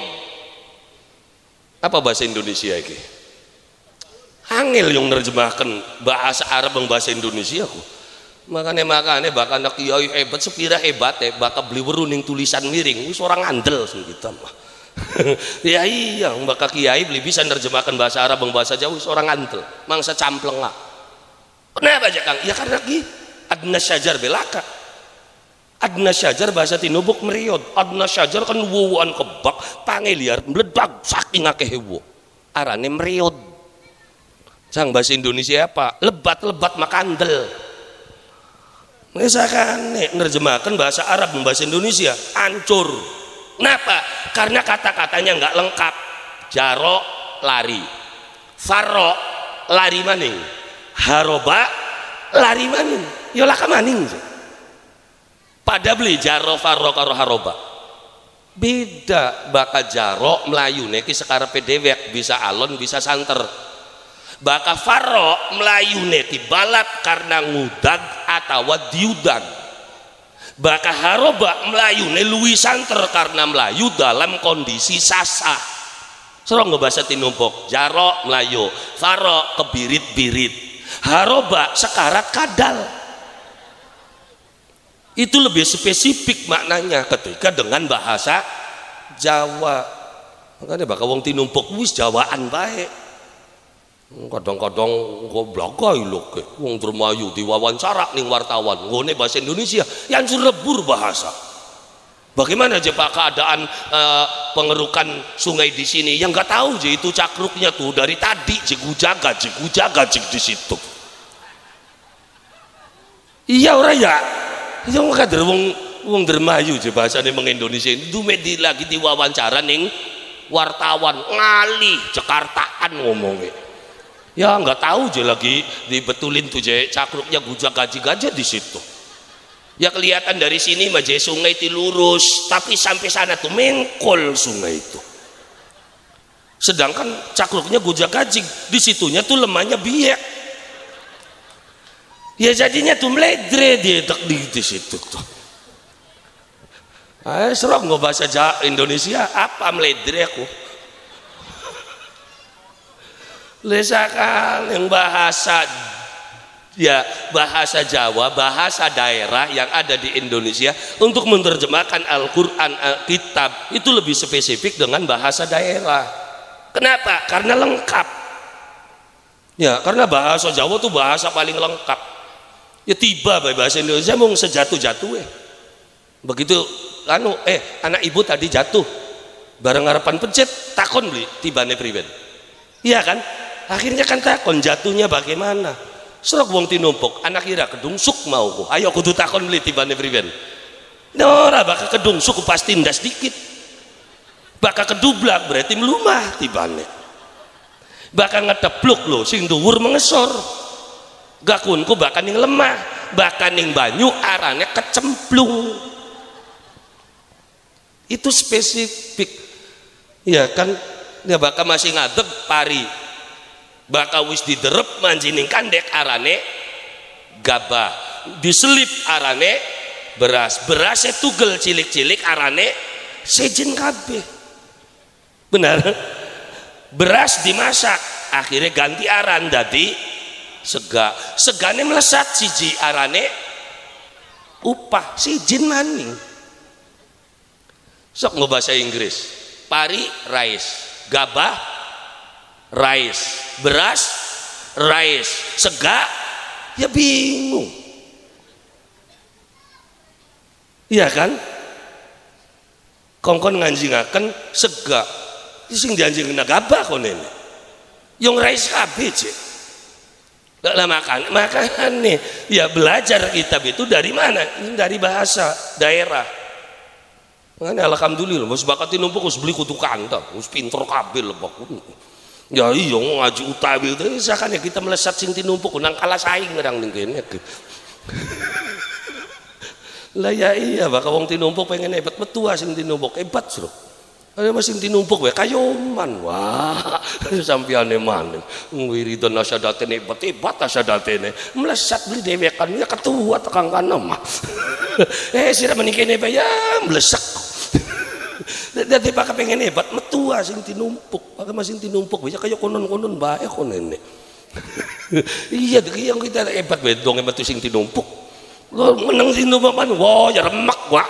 A: Apa bahasa Indonesia iki? Angel yang nerjemahkan bahasa Arab yang bahasa Indonesia aku. Makanya makanya bakal anak kiai hebat sepira hebat ya bakal beli weruning tulisan miring wis orang andel sing kita mah. Ya iya bakal kiai beli bisa nerjemahkan bahasa Arab yang bahasa Jawa wis orang andel mangsa campleng lah. Kenapa aja Kang? Ya karena ki adna syajar belaka. Adna syajar bahasa tinubuk meriod. Adna syajar kan wuwuan kebak pangeliar meledak saking akeh wo. Arane meriod. Sang bahasa Indonesia apa? Lebat-lebat makandel. Misalkan nih nerjemahkan bahasa Arab bahasa Indonesia hancur. Kenapa? Karena kata-katanya nggak lengkap. Jaro lari, faro lari maning, haroba lari maning. Yolah ka maning. Pada beli jaro faro karo haroba beda. Baka jaro melayu neki sekarang P D W bisa alon bisa santer. Baka faro melayu neki balap karena ngudag atau diudag. Baka haroba melayu ne luwi santer karena melayu dalam kondisi sasa. Serong ngebahasa tinumpuk jaro melayu, faro kebirit-birit, haroba sekarat kadal. Itu lebih spesifik maknanya ketika dengan bahasa Jawa. Makanya bakal wong tinumpuk wis Jawaan baik. Kadang-kadang kok blagai lho ke wong Dermayu diwawancara ning wartawan ngene bahasa Indonesia yang surebur bahasa. Bagaimana aja Pak keadaan uh, pengerukan sungai di sini yang nggak tahu je itu cakruknya tuh dari tadi jegujaga jegujaga jeg di situ. Iya ora ya? Yang kader wong wong Dermayu je bahasane meng Indonesia ini dume di lagi diwawancara ning wartawan ngalih Jakartaan ngomongnya. Ya nggak tahu je lagi dibetulin tuh je cakruknya gujak gaji gajah di situ. Ya kelihatan dari sini mah je sungai itu lurus, tapi sampai sana tuh mengkol sungai itu. Sedangkan cakruknya gujak gaji di situnya tuh lemahnya biak. Ya jadinya tuh meledre dia di, di situ tuh. Ah, serong nggak bahasa Indonesia apa meledre aku. Lesakan yang bahasa ya bahasa Jawa, bahasa daerah yang ada di Indonesia untuk menerjemahkan Al-Quran, Alkitab itu lebih spesifik dengan bahasa daerah. Kenapa? Karena lengkap. Ya, karena bahasa Jawa tuh bahasa paling lengkap. Ya tiba bahasa Indonesia mau sejatuh-jatuh eh. Begitu anu eh anak ibu tadi jatuh bareng harapan pencet takon beli tibane priben. Iya kan?
C: Akhirnya kan takon jatuhnya bagaimana. Serok wong tinumpuk, anak kira kedungsuk mau ku. Ayo kudu takon beli tibane priben. Nora bakal kedungsuk pasti ndas dikit. Bakal kedublak berarti melumah tibane. Bakal ngetepluk lo sing dhuwur mengesor. Gakunku bakal ning lemah, bakal ning banyu arane kecemplung. Itu spesifik. Ya kan, ya bakal masih ngadeg pari. Bakal wis diderep manjining kandek arane gabah, diselip arane beras, berasnya tugel cilik-cilik arane sejen kabeh. Benar, beras dimasak akhirnya ganti aran dadi sega, segane melesat siji arane upah sejen maning. Sok nggak bahasa Inggris, pari rice, gabah rice, beras rice, sega ya bingung. Iya kan? Kongkon nganjingaken sega sing dianjingna gabah konen yang rice kabeh cek. Lah makan makan nih ya, belajar kitab itu dari mana? Dari bahasa daerah. Makanya alhamdulillah mas bakati numpuk us beli kutu kanta us pinter kabeh lebak. Ya iya ngaji utawi itu sakane kita melesat sing tinumpuk nang kalah saing ngerang ning kene. Lah ya iya bakal wong tinumpuk pengen hebat metua sing tinumpuk hebat sro. Ada masing tinumpuk wae kayoman. Wah, sampeane maneh. Wiridan asyadatene hebat hebat asyadatene. Melesat beli dewekan ya ketua tekang kana mah. Eh sira menikene bae ya mlesek. Dadi bakal pengen hebat metua sing tinumpuk. Bakal masing tinumpuk wae kaya konon-konon bae konene. Iya yang kita hebat wae dong metu sing tinumpuk. Menang tinumpuk man wah ya remek wah.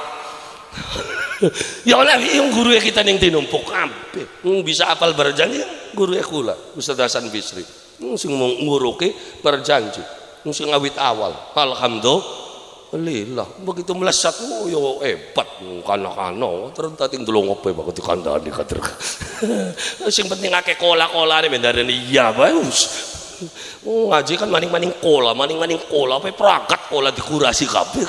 C: Ya oleh yang guru kita ning tinumpuk kabeh bisa apal berjanji guru kula Ustaz Hasan Bisri sing nguruke berjanji sing ngawit awal alhamdulillah begitu melesat oh yo hebat kana-kana terus tating delong opo bakal dikandani kader sing penting akeh kola-kolane mendarani iya bae oh ngaji kan maning-maning kola maning-maning kola apa pragat kola dikurasi kabeh.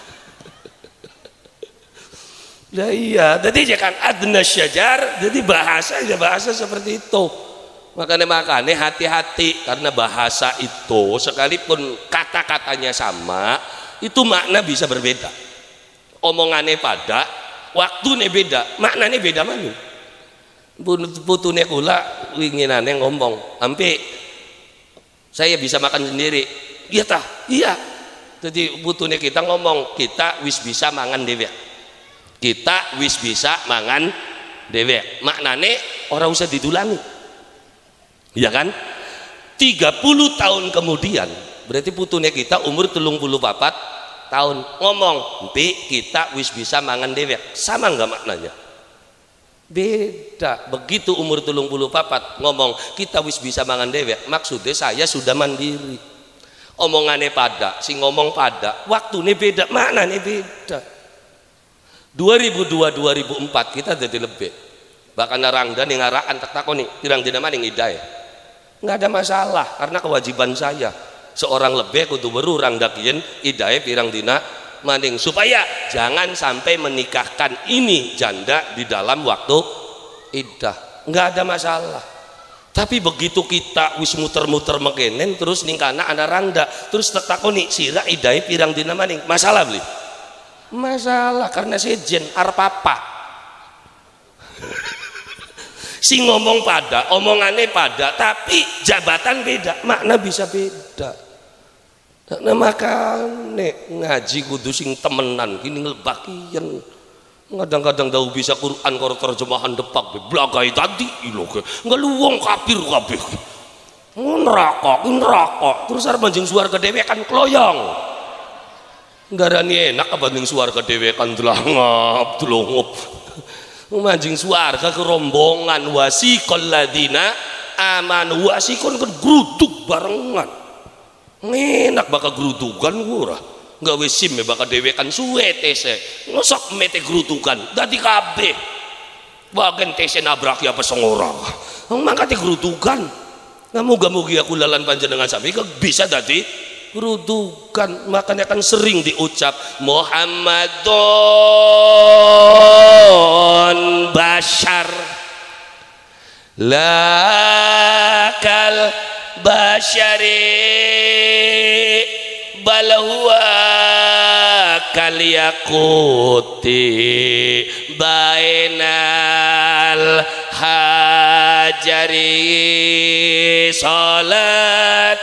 C: Nah iya, jadi jangan adna syajar, jadi bahasa ya bahasa seperti itu. Makanya makanya hati-hati karena bahasa itu sekalipun kata-katanya sama, itu makna bisa berbeda. Omongannya pada, waktunya beda, maknanya beda mana? Putune kula winginane ngomong, sampai saya bisa makan sendiri. Iya tah, iya. Jadi putune kita ngomong, kita wis bisa mangan dewek. Kita wis bisa mangan dewek maknane orang usah didulangi ya kan. Tiga puluh tahun kemudian berarti putune kita umur telung puluh papat tahun ngomong mpi kita wis bisa mangan dewek sama nggak maknanya? Beda. Begitu umur telung puluh papat ngomong kita wis bisa mangan dewek maksudnya saya sudah mandiri. Omongannya pada si ngomong pada waktunya beda maknanya beda. dua ribu dua dua ribu empat kita jadi lebih bahkan narangda nih ngarakan tak takoni tirang dina maning hidayah nggak ada masalah karena kewajiban saya seorang lebih kudu berurang dakien hidayah pirang dina maning supaya jangan sampai menikahkan ini janda di dalam waktu iddah nggak ada masalah. Tapi begitu kita wis muter-muter mekenen terus ningkana anak rangda terus tak takoni sira hidayah pirang dina maning masalah beli masalah karena sejen arep apa si ngomong pada omongannya pada tapi jabatan beda makna bisa beda. Nah makanya ngaji kudu sing temenan gini ngelbakian kadang-kadang tahu bisa Quran karo terjemahan depak belagai tadi ilo ke nggak luwong kafir kabeh neraka neraka terus arep manjing suarga dhewe kan kloyong ngarani enak apa ning swarga dhewe kan dlangap dlongop manjing swarga ke rombongan wasiqal ladina amanu wasikon kan gruduk barengan enak bakal grudukan ora gawe sim bakal dhewe kan suwe tese ngosok mete grudukan dadi kabeh bagian tese nabrak ya pesong ora mangkate grudukan Muga-mugi aku lalan panjenengan sami bisa dadi rudukan, makanya kan sering diucap Muhammadun bashar lakal bashari bal huwa kal yaquti bainal hajari salat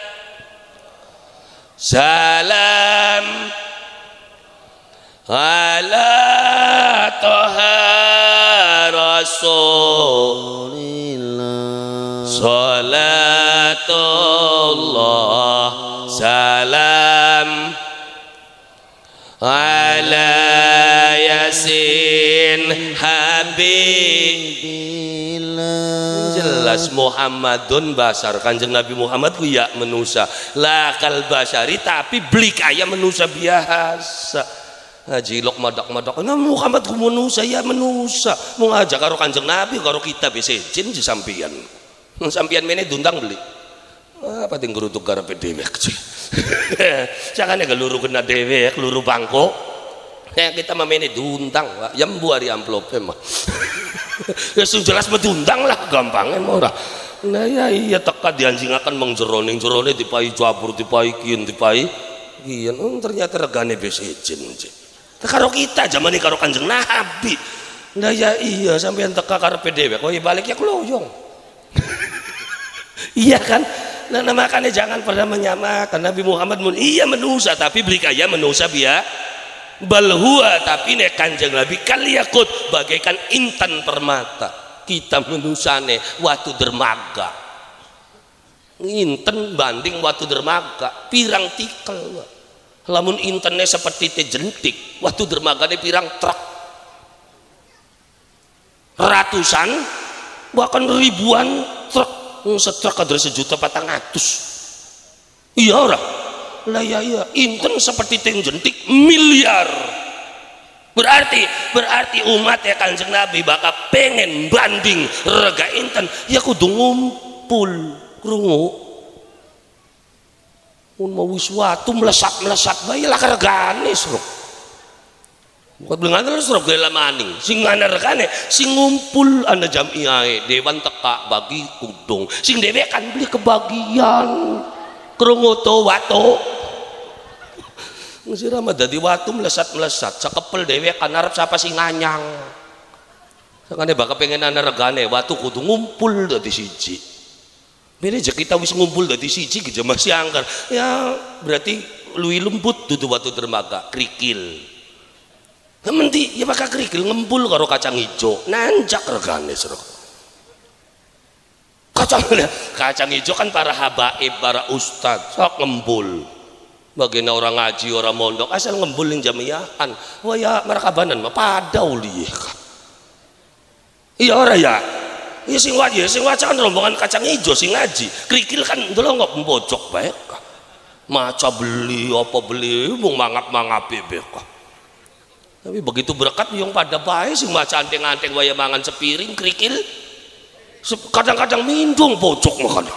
C: salam ala toha rasulillah salatullah salam ala yasin habibillah. Jelas Muhammadun basar, kanjeng Nabi Muhammad ku ya manusia lakal basari, tapi beli kaya manusia biasa. Jilok madak-madak nah Muhammad ku manusia ya manusia, mau ngajak karo kanjeng Nabi karo kita bisa jin di sampian sampian mene dundang beli apa ting gerutuk karepe dewek jangan ya geluru kena dewek geluru bangko ya kita memene dundang yang buari amplop mah ya sudah jelas bedundang lah gampangnya murah. Nah ya iya teka dianjingakan mengjeroning jerone dipai jabur dipai kian dipai kian oh, ternyata regane besejin karo kita zaman ini karo kanjeng Nabi. Nah ya iya sampai teka karepe dewek oh iya baliknya keloyong iya kan. Nah, nah makanya jangan pernah menyamakan Nabi Muhammad mun iya manusia tapi beli kaya manusia biya balhua, tapi nek kanjeng Nabi kaliyakut bagaikan intan permata, kita manusane watu dermaga inten banding watu dermaga pirang tikel. Lamun intene seperti teh jentik watu dermagane pirang truk ratusan bahkan ribuan truk setruk kadar sejuta patang atus iya orang lah ya iya inten seperti teh jentik miliar. Berarti berarti umat ya kanjeng Nabi bakal pengen banding rega inten ya kudu ngumpul krungu mun mau wiswatu melesak-melesak bae lah regane sruk. Bukan belengan terus sruk gela maning. Sing ana regane sing ngumpul ana jamiahe dewan teka bagi kudung. Sing dhewe kan beli kebagian. Krungu to wato. Mesti rama dadi watu melesat-melesat. Sakepel dhewe kan arep sapa sing nganyang. Sakane bakal pengen ana regane watu kudu ngumpul dadi siji. Bene aja kita wis ngumpul dadi siji ge masih angker. Ya berarti luwi lembut dudu watu dermaga, krikil. Menti ya bakal krikil ngempul karo kacang ijo, nanjak regane sruk. Kacang kacang ijo kan para habaib, para ustad, sok ngempul. Bagian orang ngaji, orang mondok asal ngempul ning jamiahan. Wah ya marakabanan mah padau liye. Iya ora ya. Ya sing waji, sing waca kan rombongan kacang hijau sing ngaji. Krikil kan ndelok mbojok bae. Maca beli apa beli mung mangap-mangape bae. Tapi begitu berkat yang pada bae sing maca anteng-anteng waya mangan sepiring krikil. Kadang-kadang mindung pojok makan.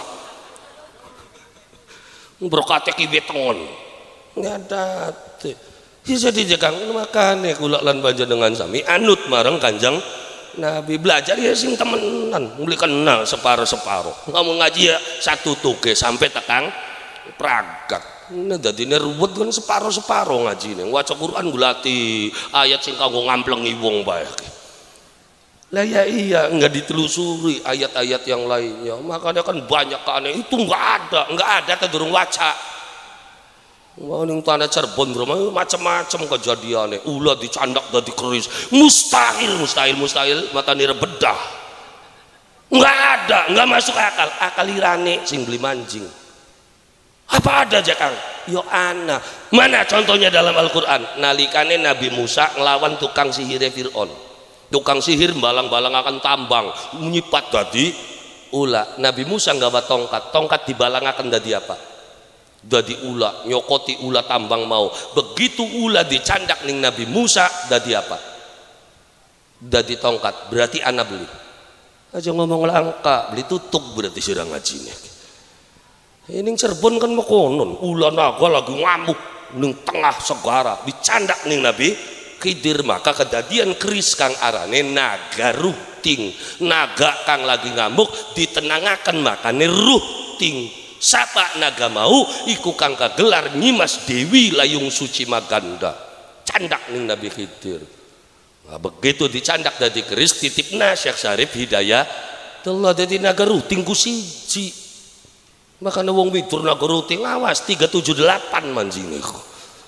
C: Berkate kibe tengon. Ngadate. Bisa dijagang makane kula lan panjenengan sami anut marang Kanjeng Nabi, belajar ya sing temenan, mulai kenal separuh-separuh. Kamu ngaji ya satu tuge sampai tekang pragat. Ini dadine ruwet kan separuh-separuh ngaji nih. Waca Quran gulati ayat sing kanggo ngamplengi wong bae. Lah ya iya, enggak ditelusuri ayat-ayat yang lainnya. Makanya kan banyak keaneh itu enggak ada, enggak ada tedurung waca. Wah ning tanah Cirebon macam-macam kejadiannya. Ulah dicandak dadi keris. Mustahil, mustahil, mustahil matane rebedah. Enggak ada, enggak masuk akal. Akal irane sing beli manjing. Apa ada aja Kang? Yo ana. Mana contohnya dalam Al-Qur'an? Nalikane Nabi Musa ngelawan tukang sihir Fir'aun. Tukang sihir balang-balang akan tambang, nyipat dadi ula. Nabi Musa nggawa tongkat, tongkat dibalangaken dadi apa? Dadi ula, nyokoti ula tambang mau. Begitu ula dicandak ning Nabi Musa dadi apa? Dadi tongkat. Berarti ana beli. aja ngomong langka beli tutup berarti sirang ngajinya. Ini Cirebon kan makonon ulah naga lagi ngamuk ning tengah segara dicandak ning Nabi Khidir, maka kedadian keris kang arane naga ruting, naga kang lagi ngamuk ditenangaken makane ruting. Sapa naga mau iku kang kagelar nyimas Dewi Layung Suci Maganda, candak ning Nabi Khidir. Nah, begitu dicandak dadi keris titipna Syekh Syarif Hidayah telah dadi naga ruting ku siji. Makanya wong widur naga ruting awas tiga tujuh delapan manjine kok.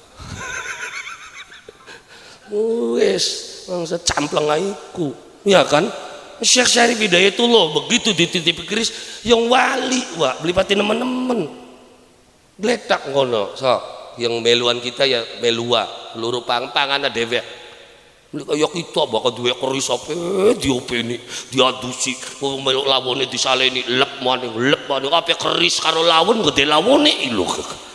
C: Wes bangsa campleng aiku ya kan. Syekh Syarif Hidayatullah begitu dititipi keris yang wali wah beli pati nemen-nemen gledak ngono so yang meluan kita ya melua luru pang-pangan ada dewek beli kaya kita bakal duwe keris apa diopeni diadusi meluk lawone disaleni lep maning lep maning apa keris karo lawon gede lawone lho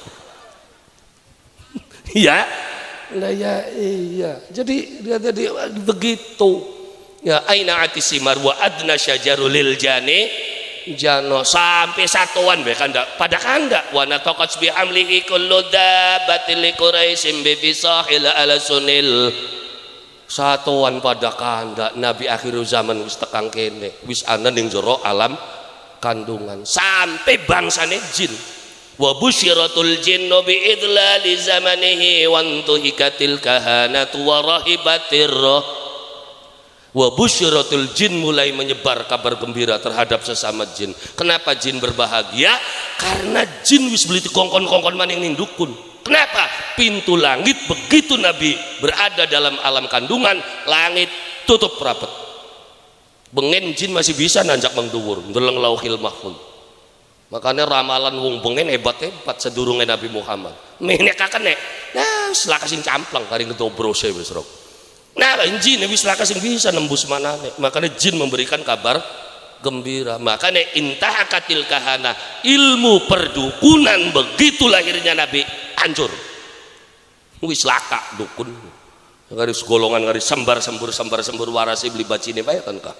C: ya. Lah ya iya. Jadi dia tadi begitu. Ya aina atisimar wa adna syajarul lil jani jano sampai satuan bae kandak pada kandak wa nataqat bi amlihi kullu dabatil quraisim bi bisahil ala sunil satuan pada kandak Nabi akhir zaman wis tekang kene wis ana ning jero alam kandungan sampai bangsane jin. Wa busyiratul jinnu bi idlali zamanihi wa antuhikatil kahanatu wa rahibatir roh. Wa busyiratul jin mulai menyebar kabar gembira terhadap sesama jin. Kenapa jin berbahagia? Karena jin wis beli kongkon-kongkon maning ning dukun. Kenapa? Pintu langit begitu Nabi berada dalam alam kandungan, langit tutup rapat. Bengen jin masih bisa nanjak mangduwur ndeleng lauhil mahfuz. Makanya ramalan wong bengen hebat-hebat sedurunge Nabi Muhammad. Menek kakene. Nah, selaka sing camplang kari ngedobrose wis rok. Nah, jin wis selaka sing bisa nembus manane. Makanya jin memberikan kabar gembira. Makanya intahakatil kahana, ilmu perdukunan begitu lahirnya Nabi hancur. Wis laka dukun. Garis golongan garis sembar sembur sembar sembur warasi beli bacine bae kan ka.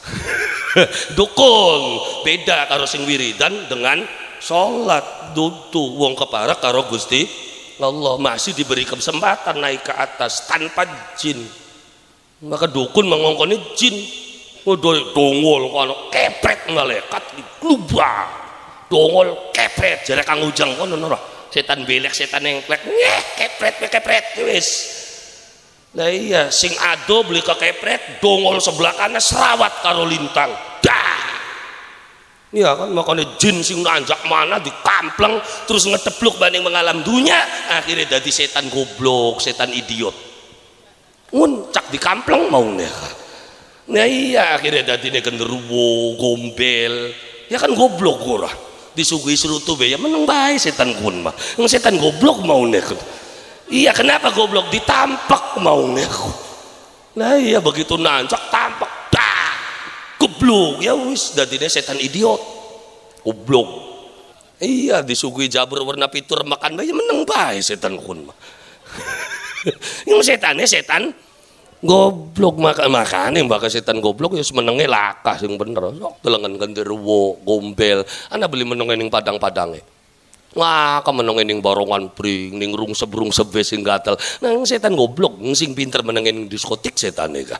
C: Dukun beda karo sing wiridan dengan sholat dudu wong keparak karo Gusti Allah masih diberi kesempatan naik ke atas tanpa jin. Maka dukun mengongkoni jin udah dongol kono kepret malaikat diklubah dongol kepret jare Kang Ujang kono setan belek setan engklek nyeh kepret kepret wis. Lah iya sing ado beli ke kepret dongol sebelah kanan serawat karo lintang dah iya kan makanya jin sing nanjak mana dikampleng terus ngetepluk banding mengalam dunia akhirnya jadi setan goblok setan idiot nguncak dikampleng mau nih nah iya akhirnya jadi nih genderuwo gombel ya kan goblok gora disuguhi serutu be ya meneng bae setan kun mah setan goblok mau nih iya kenapa goblok ditampak maunya nah iya begitu nancak tampak dah goblok ya wis dadine setan idiot goblok iya disuguhi jabur warna pitur makan bayi meneng bae setan kun mah yang setannya setan goblok makan makan yang bakal setan goblok ya semenenge laka sing bener sok telengan genderuwo gombel ana beli menenge ning padang-padange. Wah, kemenengin ning barongan pring, ning rung sebrung sebe sing gatel. Nang setan goblok, sing pinter menengin diskotik setan ya.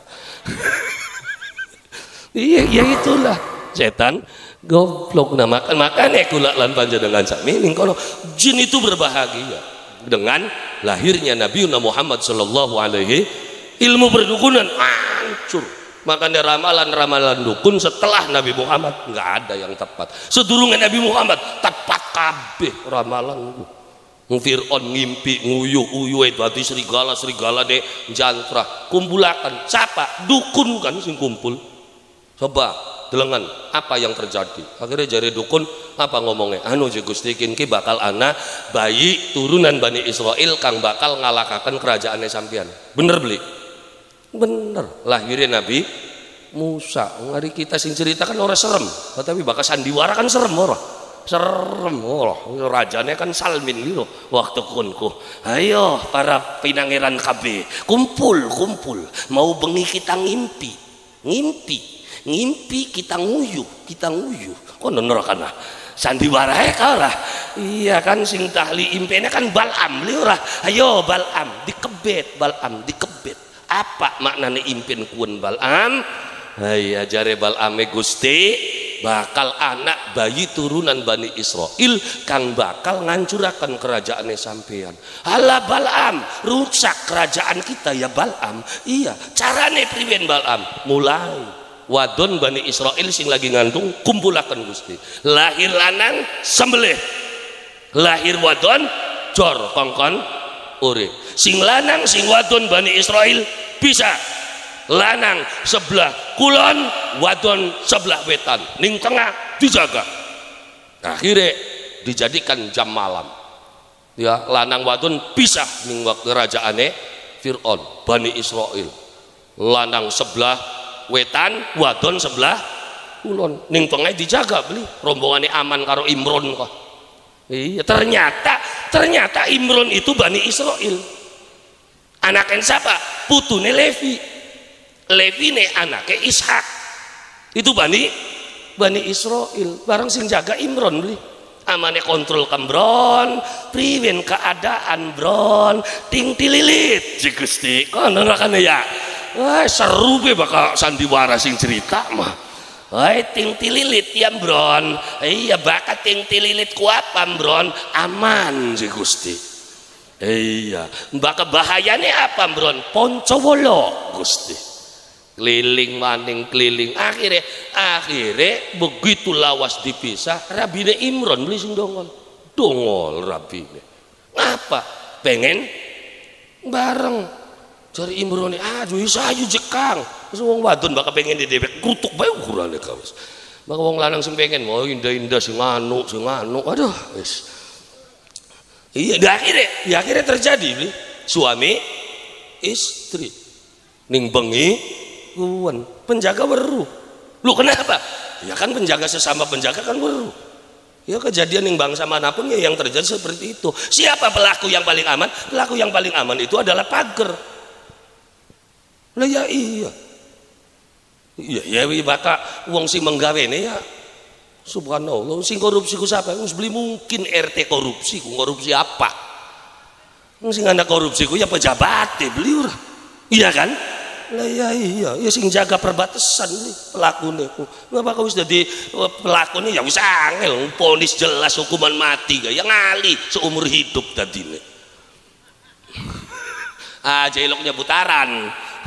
C: Iya, ya itulah setan goblok. Nah, makan makane kula lan panjenengan sami ning kono jin itu berbahagia dengan lahirnya Nabi Muhammad sallallahu alaihi ilmu perdukunan hancur. Makanya ramalan-ramalan dukun setelah Nabi Muhammad nggak ada yang tepat. Sedurungan Nabi Muhammad tepat kabeh ramalan. Fir'aun ngimpi nguyuh-uyuh itu hati serigala-serigala deh jantra kumpulakan siapa dukun kan sing kumpul. Coba delengan apa yang terjadi. Akhirnya jari dukun apa ngomongnya? Anu je Gusti ki bakal ana bayi turunan Bani Israel kang bakal ngalahkaken kerajaannya sampean. Bener beli? Bener lahirnya Nabi Musa ngari kita sing ceritakan orang serem tapi bakal sandiwara kan serem orang serem orang rajanya kan Salmin gitu waktu kunku ayo para pinangeran kabe kumpul kumpul mau bengi kita ngimpi ngimpi ngimpi kita nguyuh, kita nguyuh. Kok bener kan lah sandiwara kalah. Iya kan sing tahli impene kan Bal'am li ora. Ayo Bal'am dikebet, Bal'am dikebet. Apa maknanya impin kuwen Bal'am? Iya jare Bal'ame Gusti bakal anak bayi turunan Bani Israel kang bakal ngancurakan kerajaannya sampean. Halah Bal'am rusak kerajaan kita ya Bal'am. Iya carane priwen Bal'am? Mulai wadon Bani Israel sing lagi ngandung kumpulakan Gusti, lahir lanang sembelih, lahir wadon jor kongkon urip. Sing lanang sing wadon Bani Israel bisa lanang sebelah kulon, wadon sebelah wetan, ning tengah dijaga. Akhirnya dijadikan jam malam ya, lanang wadon pisah ning kerajaane Fir'aun Bani Israel, lanang sebelah wetan, wadon sebelah kulon, ning tengah dijaga beli rombongannya aman karo Imron kok. Iya ternyata ternyata Imron itu Bani Israel, anaknya siapa? Putune Levi, Levi ne anaknya Ishak, itu Bani Bani Israel. Barang sing jaga Imron beli amane kontrol kambron priwen keadaan bron ting tililit ji Gusti kono kan ya. Wah seru be bakal sandiwara sing cerita mah. Wah ting tililit ya bron. Iya bakat ting tililit ku apa bron? Aman si Gusti. Iya bakal bahayane apa bron? Poncowolo Gusti. Keliling maning keliling akhirnya akhirnya begitu lawas dipisah rabine Imron beli sing dongol dongol rabine apa pengen bareng. Cari Imron aduh sayu jekang terus wong wadon bakal pengen didebek kutuk bae ukurane kawas maka wong lanang sing pengen mau indah-indah sing anu sing anu aduh wis iya di akhirnya di akhirnya terjadi beli suami istri ning bengi kuwen penjaga weruh lu kenapa ya kan penjaga sesama penjaga kan weruh ya kejadian yang bangsa manapun ya yang terjadi seperti itu. Siapa pelaku yang paling aman? Pelaku yang paling aman itu adalah pager. Lah ya iya. Iya ya baka wong sing menggawene ya subhanallah sing korupsi ku sapa? Wis beli mungkin R T korupsi ku korupsi apa? Wong sing ana korupsi ku ya pejabat beli ora. Iya kan? Lah ya iya, ya sing jaga perbatasan nih pelakune ku. Enggak bakal wis dadi pelakune ya wis angel, ponis jelas hukuman mati ga ya ngali seumur hidup dadine. Ah jeloknya putaran.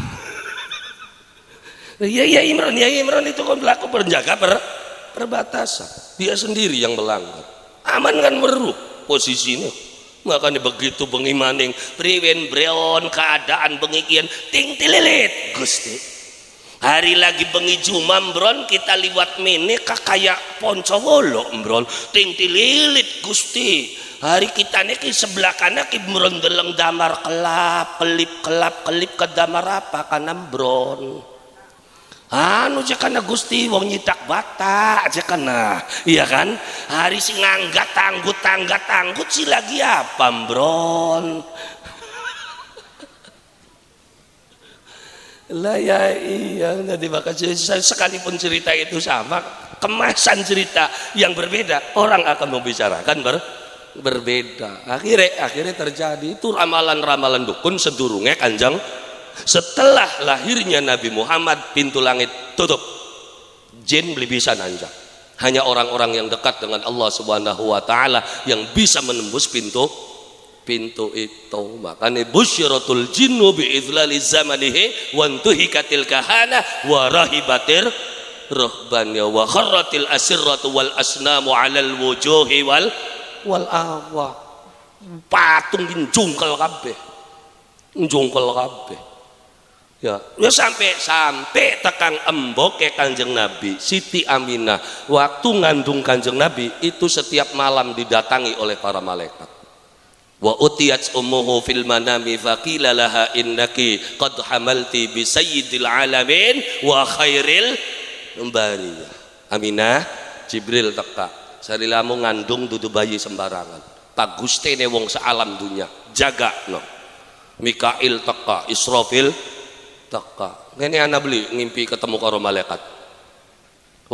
C: Ya ya Imron, ya Imron itu kan pelaku penjaga per, perbatasan. Dia sendiri yang melanggar. Aman kan meruh posisinya. Makanya begitu bengi maning priwen breon keadaan bengi kian ting tililit Gusti. Hari lagi bengi Jumam bron kita liwat mene kayak Poncowolo bron ting tililit Gusti. Hari kita niki sebelah kanan ki bron deleng damar kelap kelip kelap kelip ke damar apa kanan bron. Anu jakana Gusti wong nyitak bata jakana iya kan hari sing nganggat tanggut tanggat tanggut si lagi apa mbron lah ya iya nanti bakal sekalipun cerita itu sama kemasan cerita yang berbeda orang akan membicarakan ber, berbeda akhirnya akhirnya terjadi itu ramalan-ramalan dukun sedurunge Kanjeng. Setelah lahirnya Nabi Muhammad pintu langit tutup, jin belum bisa nanjak. Hanya orang-orang yang dekat dengan Allah Subhanahu wa taala yang bisa menembus pintu pintu itu. Makanya busyratul jinnu bi idlali zamanihi wa tuhikatil kahana wa rahibatir ruhbanya wa kharratil asirratu wal asnamu alal wujuhi wal wal awa. Patung jungkel kabeh. Jungkel kabeh. Ya, ya sampai sampai tekang embok ke Kanjeng Nabi Siti Aminah waktu ngandung Kanjeng Nabi itu setiap malam didatangi oleh para malaikat. Wa utiyat ummuhu fil manami faqila laha innaki qad hamalti bi sayyidil alamin wa khairil bariyah. Aminah Jibril teka sarilamu ngandung dudu bayi sembarangan. Pak Gustene wong sealam dunya jaga no. Mikail teka Israfil teka. Ini anak beli ngimpi ketemu karo malaikat.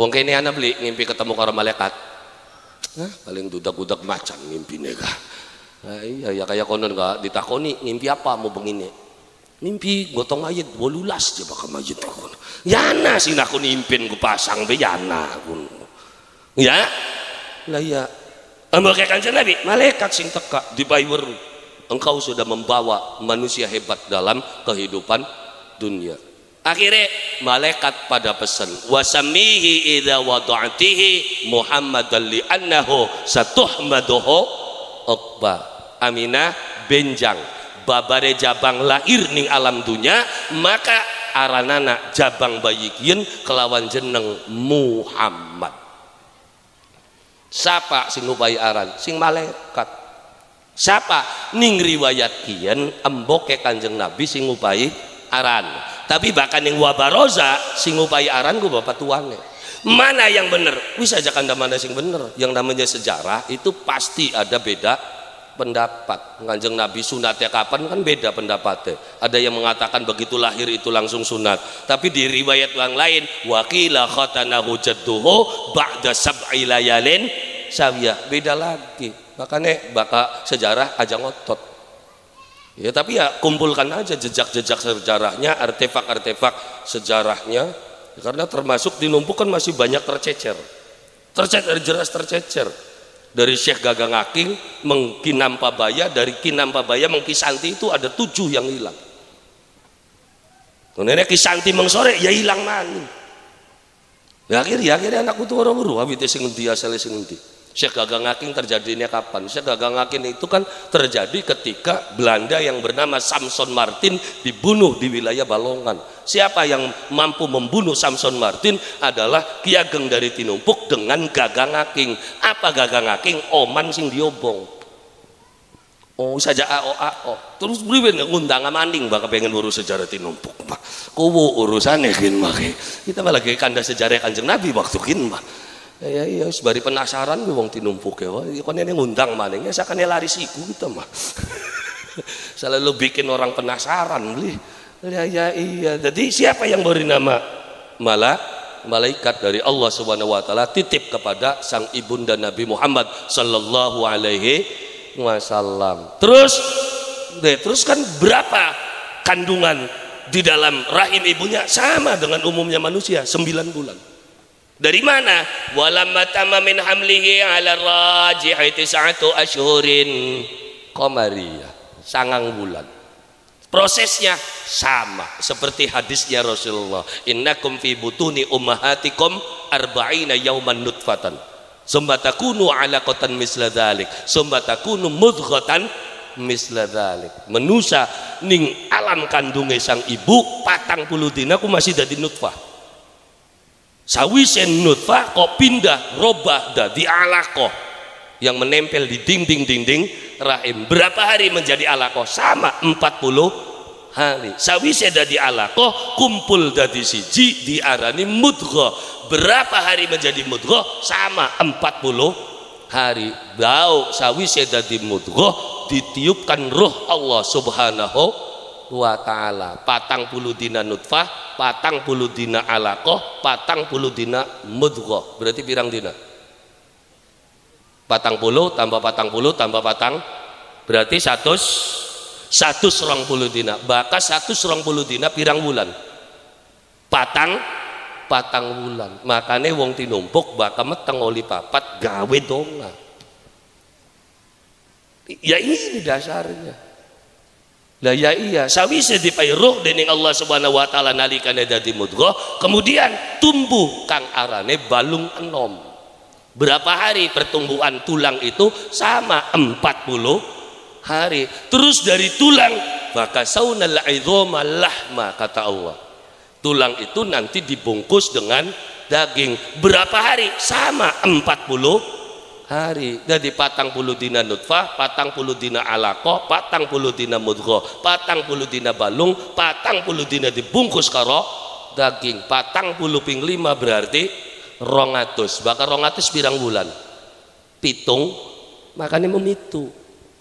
C: Wong kene ana beli ngimpi ketemu karo malaikat. Hah, paling dudak-dudak macan ngimpine kah. Nah, iya ya kayak konon kak ditakoni ngimpi apa mau begini. Ngimpi gotong mayit wolulas je bakal mayit aku. Yana sih aku nimpin ku pasang be yana aku. Ya. Lah ya. Ambil kayak Kanjeng Nabi, malaikat sing teka di baywer. Engkau sudah membawa manusia hebat dalam kehidupan dunia. Akhirnya malaikat pada pesan wasamihi idza wada'tihi Muhammadan li annahu satuhmaduhu uqba. Aminah benjang babare jabang lahir ning alam dunia maka aranana jabang bayi kieun kelawan jeneng Muhammad. Siapa sing ngupai aran? Sing malaikat. Siapa ning riwayat kieun emboke Kanjeng Nabi sing ngupai aran. Tapi bahkan yang wabaroza sing ngupai aran ku bapak tuane. Mana yang benar? Wis aja kanda mana sing bener. Yang namanya sejarah itu pasti ada beda pendapat. Kanjeng Nabi sunatnya kapan kan beda pendapatnya. Ada yang mengatakan begitu lahir itu langsung sunat. Tapi di riwayat yang lain waqila khatanahu jadduhu ba'da sab'i layalin sawiyah. Beda lagi. Makanya bakal sejarah aja ngotot. Ya tapi ya kumpulkan aja jejak-jejak sejarahnya, artefak-artefak sejarahnya, karena termasuk di Numpuk kan masih banyak tercecer, tercecer jelas tercecer dari Syekh Gagang Aking mengkinam Pabaya, dari Kinam Pabaya mengkisanti itu ada tujuh yang hilang. Kemudian Kisanti mengsore ya hilang maning. Ya akhirnya akhirnya anakku tuh orang-orang habis sing endi asale sing endi. Syekh Gagang Aking terjadinya kapan? Syekh Gagang Aking itu kan terjadi ketika Belanda yang bernama Samson Martin dibunuh di wilayah Balongan. Siapa yang mampu membunuh Samson Martin adalah Ki Ageng dari Tinumpuk dengan Gagang Aking. Apa Gagang Aking? Oman sing diobong. Oh saja ao ao. Terus beriben ngundang maning bakal pengen urus sejarah Tinumpuk. Kuwu urusannya kin make. Kita malah lagi kanda sejarah Kanjeng Nabi waktu kin mah. Ya iya sebari penasaran gue wong Tinumpuk ya. Kon ini ngundang maningnya sakane lari siku kita mah. Selalu bikin orang penasaran beli. Ya, ya iya. Jadi siapa yang beri nama malah malaikat dari Allah Subhanahu wa taala titip kepada sang ibunda Nabi Muhammad sallallahu alaihi wasallam. Terus deh, terus kan berapa kandungan di dalam rahim ibunya sama dengan umumnya manusia sembilan bulan. Dari mana? Walamma tamma min hamlihi ala rajihi tis'atu asyhurin qamariyah. Sangang bulan. Prosesnya sama seperti hadisnya Rasulullah. Innakum fi butuni ummahatikum arba'ina yauman nutfatan. Summa takunu 'alaqatan misla dzalik. Summa takunu mudghatan misla dzalik. Menusa ning alam kandunge sang ibu patang puluh dina ku masih dadi nutfah. Sawisen nutfah kok pindah robah dadi alaqah yang menempel di dinding-dinding rahim. Berapa hari menjadi alaqah? Sama empat puluh hari. Sawise dadi alaqah kumpul dadi siji diarani mudghah. Berapa hari menjadi mudghah? Sama empat puluh hari. Bau sawise dadi mudghah ditiupkan ruh Allah Subhanahu wa ta'ala. Patang puluh dina nutfah, patang puluh dina alaqah, patang puluh dina mudghah. Berarti pirang dina? Patang puluh tambah patang puluh tambah patang berarti satus satus rong puluh dina. Bakas satus rong puluh dina pirang bulan? Patang patang bulan. Makanya wong Tinumpuk bakal meteng oli papat gawe donga. Ya ini dasarnya. Lah ya iya, sawise dipai ruh dening Allah Subhanahu wa taala nalikane dadi mudghah, kemudian tumbuh kang arane balung enom. Berapa hari pertumbuhan tulang itu? Sama empat puluh hari. Terus dari tulang fakasaunal idhama lahma kata Allah. Tulang itu nanti dibungkus dengan daging. Berapa hari? Sama empat puluh hari. Jadi patang puluh dina nutfah, patang puluh dina alaqah, patang puluh dina mudghah, patang puluh dina balung, patang puluh dina dibungkus karo daging. Patang puluh ping lima berarti rongatus. Bakal rongatus pirang bulan? Pitung. Makanya memitu.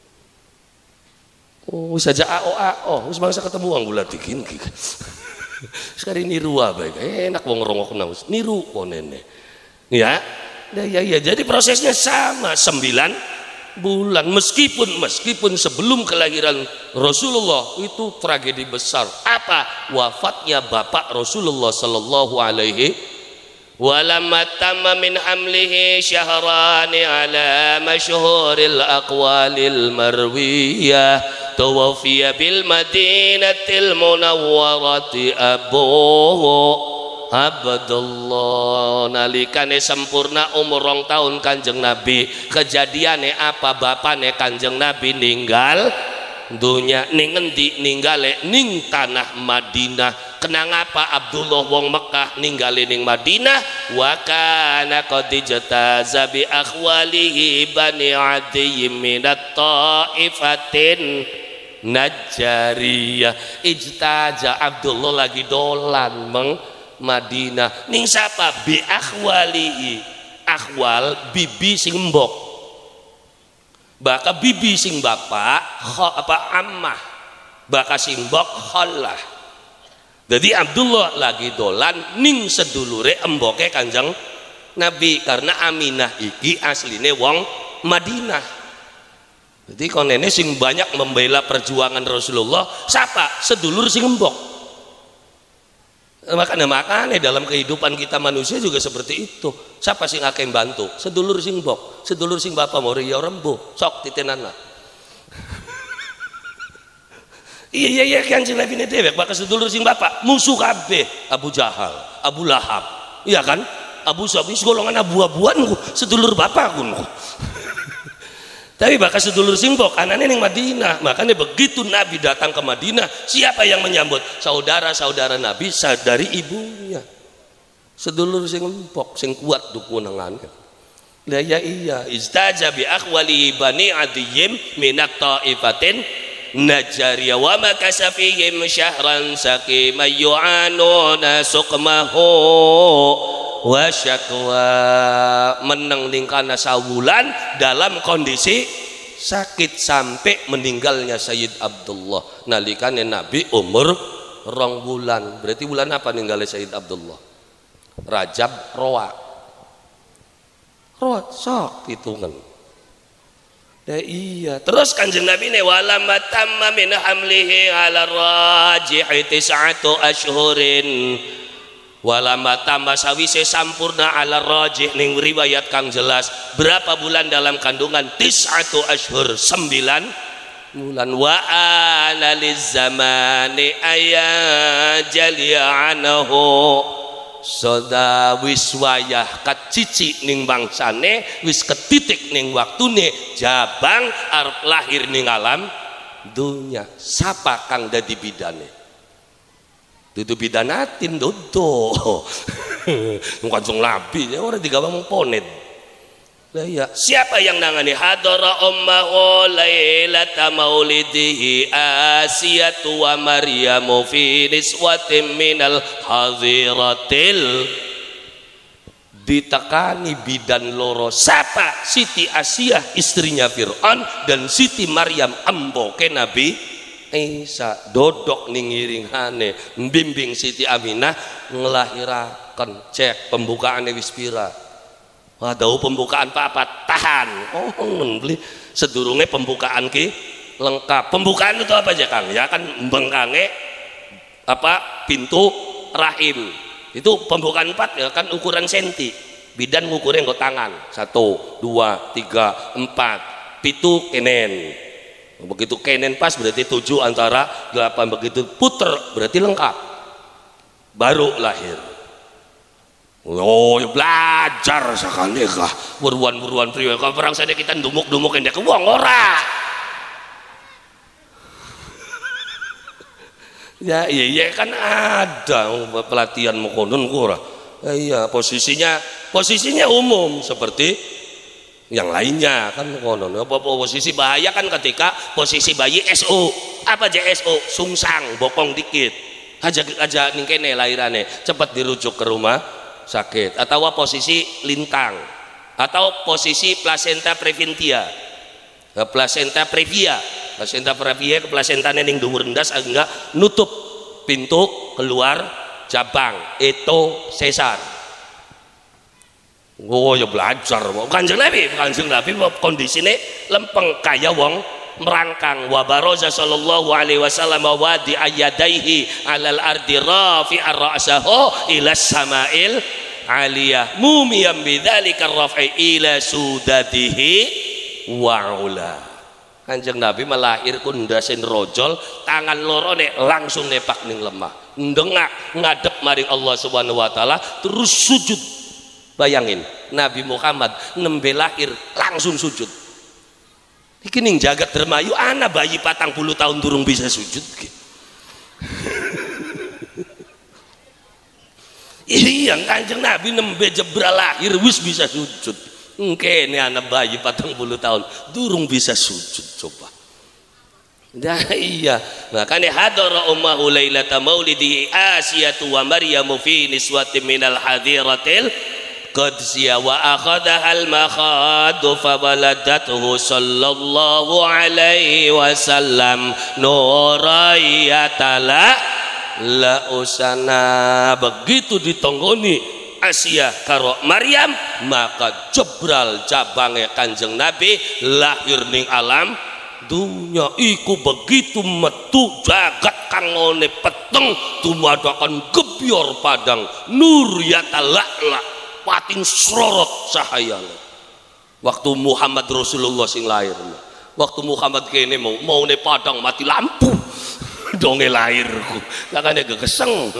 C: Oh saja ao ao. Wis mangsa ketemu wong bulan bikin. Sekali niru apa? Enak wong rongok naus. Niru konene. Ya, ya, ya, ya. Jadi prosesnya sama sembilan bulan. Meskipun meskipun sebelum kelahiran Rasulullah itu tragedi besar. Apa? Wafatnya bapak Rasulullah Sallallahu Alaihi walamma tamma min hamlihi syahrani ala masyhuril aqwalil marwiyah tawafiya bil madinatil munawwarati abuhu Abdullah. Nalikane sempurna umur rong tahun Kanjeng Nabi, kejadiane apa? Bapane Kanjeng Nabi ninggal dunya. Ning endi ninggale? Ning tanah Madinah. Kenang apa Abdullah wong Mekah ninggale ning Madinah? Wa kana qad jataza bi akhwalihi bani Adi minat taifatin Najjariyah. Ijtaja Abdullah lagi dolan meng Madinah ning sapa? Bi akhwalihi. Akhwal bibi sing mbok, baka bibi sing bapak apa ammah, baka sing mbok khallah. Jadi Abdullah lagi dolan ning sedulure emboke Kanjeng Nabi, karena Aminah iki asline wong Madinah. Jadi konene sing banyak membela perjuangan Rasulullah sapa? Sedulur sing mbok. Makanya makanya dalam kehidupan kita manusia juga seperti itu. Siapa sing akeh bantu? Sedulur sing mbok, sedulur sing bapak mau ya rembo sok titenana. Iya iya iya kan sing Nabi dewek bakal sedulur sing bapak musuh kabeh, Abu Jahal, Abu Lahab. Iya kan? Abu Sufyan golongan abu-abuan ku, sedulur bapak ku. Tapi bakal sedulur simbok anaknya yang Madinah. Makanya begitu Nabi datang ke Madinah, siapa yang menyambut? Saudara-saudara Nabi dari ibunya. Sedulur sing empok, sing kuat dukunangannya. Lah ya iya, istaja bi akhwali bani adiyim minat taifatin Najjariyah wa makasa fihim syahran sakima yu'anuna suqmahu wa syakwa. Meneng ningkana sawulan dalam kondisi sakit sampai meninggalnya Sayyid Abdullah. Nalikane Nabi umur rong bulan. Berarti bulan apa ninggalnya Sayyid Abdullah? Rajab Roa. Roa sok hitungan. Ya iya. Terus Kanjeng Nabi ne walamma tamma min hamlihi ala rajihi tis'atu ashhurin. Walamma tamma sawise sampurna ala rajih ning riwayat kang jelas berapa bulan dalam kandungan? Tis'atu ashhur, sembilan bulan. Wa ana lizzamani ayajali anhu. Soda wis wayah kacici ning bangsane, wis ketitik ning waktune jabang arep lahir ning alam dunya. Sapa kang dadi bidane? Dudu bidanatin dodo. Kanjeng Nabi ora digawa mung ponet. Lah iya, siapa yang nangani? Hadara ummahu lailata maulidihi Asiyatu wa Maryamu fi niswatin minal hadiratil. Ditekani bidan loro. Siapa? Siti Asiyah istrinya Fir'aun dan Siti Maryam emboke Nabi Isa. Dodok ningiringane mbimbing Siti Aminah ngelahirakan. Cek pembukaannya wispira. Waduh pembukaan apa tahan. Oh beli sedurunge pembukaan ki lengkap. Pembukaan itu apa aja Kang? Ya kan bengkange apa pintu rahim. Itu pembukaan empat ya kan ukuran senti. Bidan ngukurnya nggo tangan. Satu, dua, tiga, empat. Pitu kenen. Begitu kenen pas berarti tujuh antara delapan. Begitu puter berarti lengkap. Baru lahir. Oh ya belajar sekali kah buruan-buruan priwe kalau perang saja kita dumuk-dumuk endek ke wong ora. Ya iya iya kan ada pelatihan mokonon ora. Ya, iya posisinya posisinya umum seperti yang lainnya kan konon. Apa posisi bahaya kan ketika posisi bayi S O. Apa aja S O? Sungsang, bokong dikit. Aja aja ning kene lahirane cepat dirujuk ke rumah sakit, atau posisi lintang, atau posisi placenta preventia, placenta previa, placenta previa ke placenta ning dhuwur ndas enggak nutup pintu keluar jabang, itu sesar. Oh ya belajar Kanjeng Nabi, Kanjeng Nabi kondisine lempeng kaya wong merangkang. Wa baraza sallallahu alaihi wasallam wa di ayadaihi alal ardi rafi'ar ra'sahu ila sama'il aliyah mumiyam bidzalika raf'i ila sudatihi wa ula. Kanjeng Nabi melahir kundasin rojol, tangan lorone langsung nepak ning lemah, ndengak ngadep maring Allah Subhanahu wa taala, terus sujud. Bayangin Nabi Muhammad nembe lahir langsung sujud. Iki ning jagat dermayu ana bayi patang puluh tahun durung bisa sujud. Iya Kanjeng Nabi nembe jebral lahir wis bisa sujud. Kene anak bayi patang puluh tahun durung bisa sujud coba. Nah iya, makanya hadara ummahu lailata maulidi Asiyatu wa Maryamu fi niswatin minal hadiratil qadsiyah wa akhadha al makhad fa waladathu sallallahu alaihi wasallam nurayatala la usana. Begitu ditonggoni Asia karo Maryam, maka jebral cabangnya Kanjeng Nabi lahir ning alam dunya. Iku begitu metu jagat kangone peteng dumadakan gebyor padang nur yatala'la pating sorot cahayane. Waktu Muhammad Rasulullah sing lahir, waktu Muhammad kene mau mau ne padang mati lampu donge lahirku lakane gegeseng.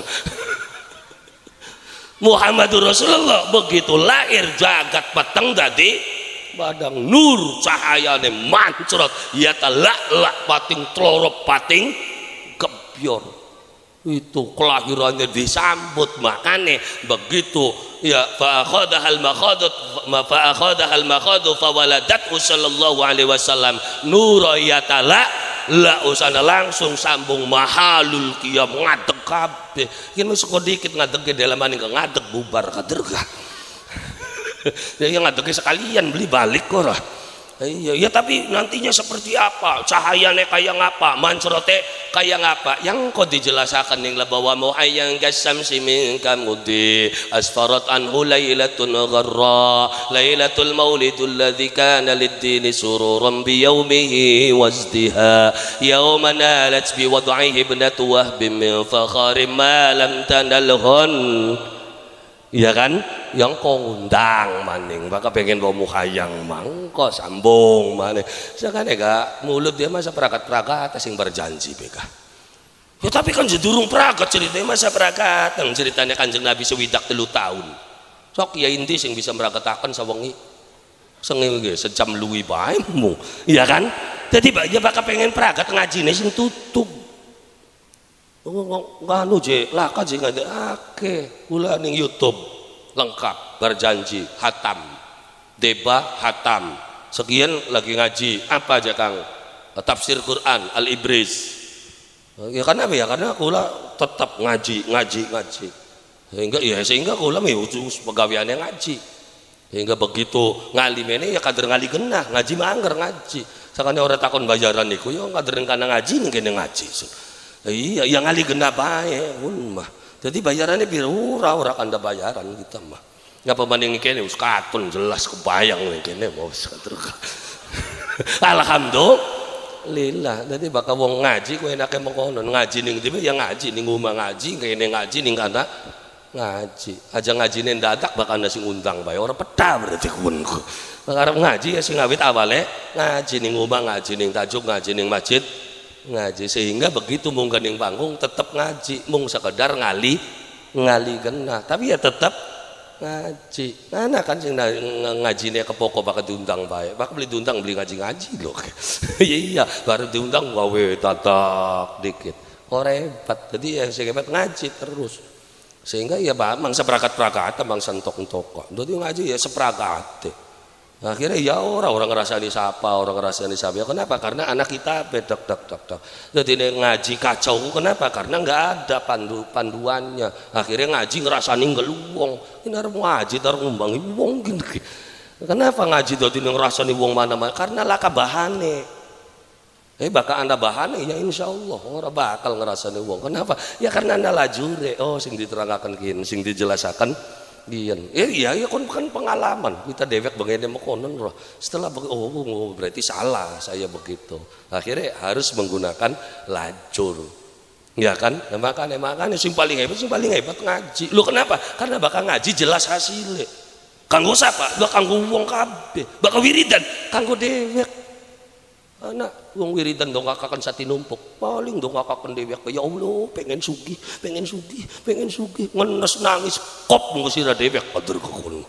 C: Muhammadur Rasulullah begitu lahir jagat peteng tadi padang nur cahayane mancrot ya talak pating tlorop pating gebyor. Itu kelahirannya disambut, makane begitu ya fa akhadhal makhadat fa akhadhal makhadu fa waladathu sallallahu alaihi wasallam nura ya talak la usana langsung sambung mahalul qiyam ngadeg kabeh. Yen wis dikit ngadeg ke dalamane ngadeg bubar kaderga. Ya ngadeg sekalian beli balik ora. Iya, ya tapi nantinya seperti apa? Cahayanya kayak ngapa? Mancrote kayak ngapa? Yang kau dijelaskan yang labawa muhayyang gasam simin kamudi asfarat anhu lailatun gharra lailatul maulidul ladzi kana lid-dini sururan bi yaumihi wazdiha yauma nalat bi wad'ihi ibnatu wahbin min fakharin ma lam tanalhun. Iya kan, yang kau ngundang maning, maka pengen bawa mukhayang mangko sambung maning. Sekarang ega mulut dia masa perakat-perakat asing berjanji beka. Ya tapi kan jedurung perakat ceritanya masa perakat, yang ceritanya Kanjeng Nabi sewidak telu tahun. Sok ya inti sing bisa merakatakan sawengi, sengil ge sejam luwi bae mu, iya kan? Jadi ya bakal pengen perakat ngaji nih sing tutup. Nganu je laka je ngade ake kula ning YouTube lengkap berjanji hatam deba hatam sekian lagi ngaji apa aja Kang tafsir Quran Al Ibris ya karena apa ya karena kula tetap ngaji ngaji ngaji sehingga ya sehingga kula me ujung pegaweane ngaji sehingga begitu ngalimene ya kader ngali genah ngaji mangger ngaji sakane ora takon bayaran niku ya kader kana ngaji ning kene ngaji. Iya, yang ali genap bae mah. Jadi bayarannya biar ora ora kanda bayaran kita mah. Ngapa banding kene wis katon jelas kebayang ning kene mau saterga. Alhamdulillah. Jadi bakal wong ngaji kowe enake mengkono ngaji ning ndi ya ngaji ning omah ngaji kene ngaji ning kana ngaji. Aja ngajine dadak bakal sing undang bae ora peda berarti kuwenku. Arep ngaji ya sing awit awale ngaji ning omah ngaji ning tajuk ngaji ning masjid ngaji sehingga begitu mung ning panggung tetap ngaji mung sekedar ngali ngali genah tapi ya tetap ngaji. Nah kan sing ngajine kepoko bakal diundang bae bakal beli diundang beli ngaji-ngaji loh. Iya baru diundang gawe tatak dikit ora hebat. Jadi ya sing hebat ngaji terus sehingga ya bang seperakat-perakat bang sentok-entok dadi ngaji ya seperakat. Akhirnya ya orang orang ngerasani siapa orang ngerasani siapa ya kenapa karena anak kita bedak dak dak dak jadi ngaji kacau kenapa karena nggak ada pandu panduannya akhirnya ngaji ngerasani ngeluwong ini harus ngaji harus ngumbangi wong gini kenapa ngaji jadi ngerasani wong mana mana karena laka bahane eh bakal anda bahane ya insya Allah orang bakal ngerasani wong kenapa ya karena anda lajure oh sing diterangkan kin sing dijelaskan Dian. Ya, iya ya kan, kan pengalaman. Kita dewek begini mekonon roh. Setelah oh, oh berarti salah saya begitu. Akhirnya harus menggunakan lajur. Ya kan? Nah, makanya makanya sing paling hebat sing paling hebat ngaji. Lu kenapa? Karena bakal ngaji jelas hasilnya. Kanggo siapa? Lu kanggo wong kabeh. Bakal wiridan kanggo dewek. Anak wong wiridan dong kakakan sati numpuk paling dong kakakan dewek ya Allah pengen sugih pengen sugih pengen sugih ngenes nangis kop ngusira dewek adur kekul.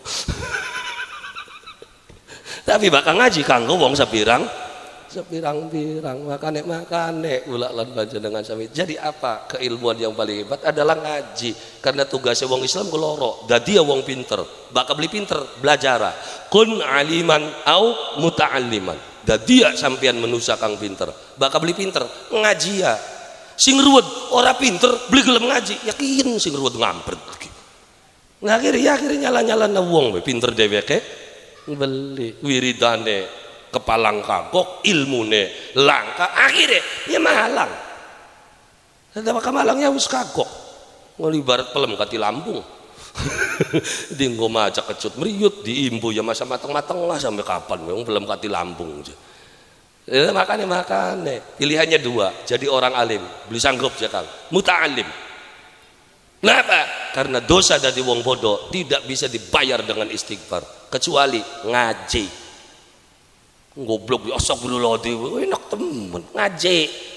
C: Tapi bakal ngaji kanggo wong sepirang sepirang-pirang makane makane ulak lan panjenengan sami. Jadi apa keilmuan yang paling hebat adalah ngaji karena tugasnya wong Islam keloro dadi wong pinter bakal beli pinter belajar kun aliman au muta'alliman. Dadi ya sampean menusa kang pinter bakal beli pinter ngaji ya sing ruwet ora pinter beli gelem ngaji yakin sing ruwet ngampret nah akhirnya akhirnya nyala-nyala na wong pinter dheweke beli wiridane kepalang kagok ilmune langka akhirnya ya malang ada bakal malangnya wis kagok ngelibarat pelem kati Lampung dinggo maca kecut meriut diimbu ya masa mateng-mateng lah sampai kapan memang belum kati lambung ya, makanya makanya pilihannya dua jadi orang alim beli sanggup ya kang muta'alim kenapa? Karena dosa dari wong bodoh tidak bisa dibayar dengan istighfar kecuali ngaji goblok ya astagfirullahaladzim enak temen ngaji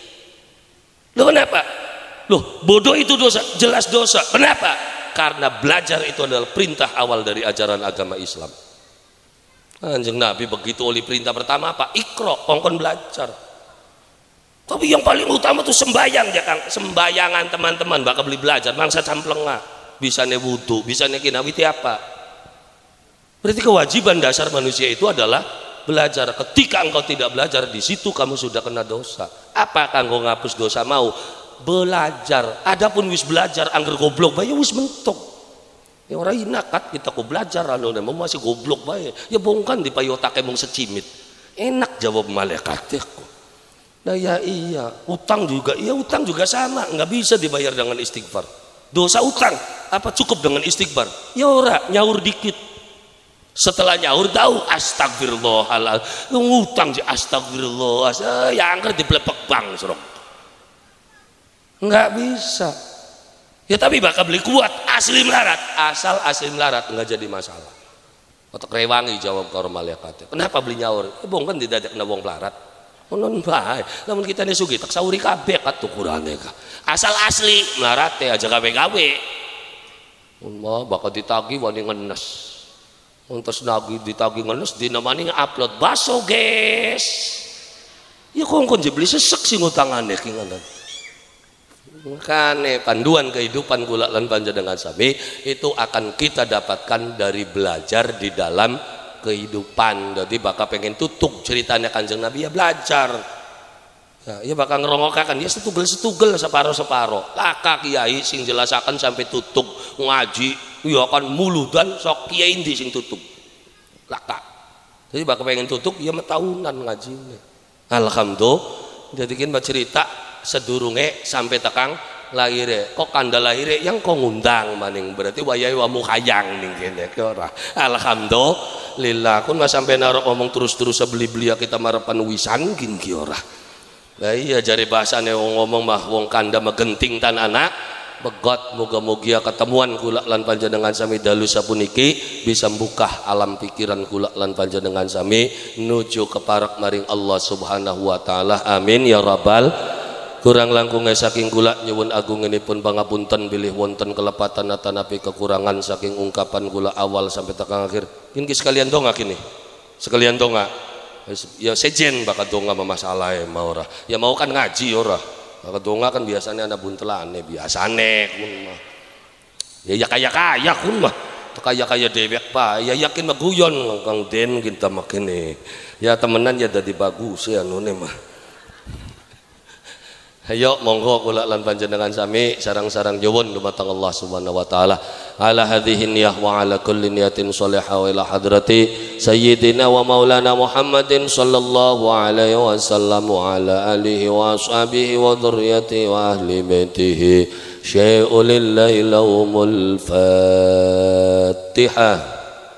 C: lu kenapa? Loh bodoh itu dosa jelas dosa kenapa? Karena belajar itu adalah perintah awal dari ajaran agama Islam. Kanjeng Nabi begitu oleh perintah pertama apa? Iqra, kongkon belajar. Tapi yang paling utama tuh sembayang ya Kang. Sembayangan teman-teman bakal beli belajar mangsa camplengah. Bisa ne wudu, bisa ne kinawiti apa? Berarti kewajiban dasar manusia itu adalah belajar. Ketika engkau tidak belajar di situ kamu sudah kena dosa. Apa kanggo ngapus dosa mau? Belajar. Adapun wis belajar angger goblok bae wis mentok. Ya ora inakat kita ku belajar anu masih goblok bae. Ya bongkan di payotake mung secimit. Enak jawab malaikat aku. Nah ya iya, utang juga. Iya utang juga sama, nggak bisa dibayar dengan istighfar. Dosa utang apa cukup dengan istighfar? Ya ora, nyaur dikit. Setelah nyaur tahu astagfirullahaladzim. Ngutang sih astagfirullah. Ya angger diplepek bang serok. Nggak bisa ya tapi bakal beli kuat asli melarat asal asli melarat nggak jadi masalah otak rewangi jawab karo malaikat kenapa beli nyaur ya bong kan tidak ada wong melarat non bae namun kita nih sugi tak sauri kabeh kat tukurane ka asal asli melarat teh aja gawe-gawe mun bakal ditagi wani ngenes untuk nagi ditagi ngenes dinamani upload baso guys ya kongkon je beli sesek sing utangane ki ngono. Makanya panduan kehidupan kula lan panjenengan sami itu akan kita dapatkan dari belajar di dalam kehidupan. Jadi bakal pengen tutup ceritanya Kanjeng Nabi ya belajar. Ya, ya bakal ngerongokakan ya setugel-setugel separo-separo. Laka kiai sing jelasakan sampai tutup ngaji ya kan muludan sok kiai ndi sing tutup. Laka. Jadi bakal pengen tutup ya tahunan ngajine. Alhamdulillah. Jadi kita cerita sedurunge sampai tekang lahire kok kanda lahire yang kok ngundang maning berarti wayai wa mukhayang ning kene ki ora alhamdulillah kun mas sampai narok ngomong terus-terus beli-beli kita marepan wisan gin ki ora lah iya jare bahasane wong ngomong mah wong kanda megenting tan anak begot muga-mugia ketemuan kula lan panjenengan sami dalu sapuniki bisa membuka alam pikiran kula lan panjenengan sami nuju keparak maring Allah Subhanahu wa taala amin ya rabbal kurang langkung saking kula nyuwun agungenipun pangapunten bilih wonten kelepatan atanapi kekurangan saking ungkapan kula awal sampai tekan akhir ini sekalian donga kini sekalian donga ya sejen bakal donga masalah ya mau ora ya mau kan ngaji ora bakal donga kan biasanya anak buntelane biasane kun mah ya ya kaya kaya kun mah kaya kaya dewek pak ya yakin maguyon kang den kita makene ya temenan ya dadi bagus ya nune mah. Hayo monggo kula lan panjenengan sami sarang-sarang nyuwun dumateng Allah Subhanahu wa taala ala hadhihi niyah wa ala kulli niyatin shalihah wa ila hadrati sayyidina wa maulana Muhammadin sallallahu alaihi wasallam wa ala alihi wa ashabihi wa dzurriyyati wa ahli baitihi
A: شيء لله لهم الفاتحة.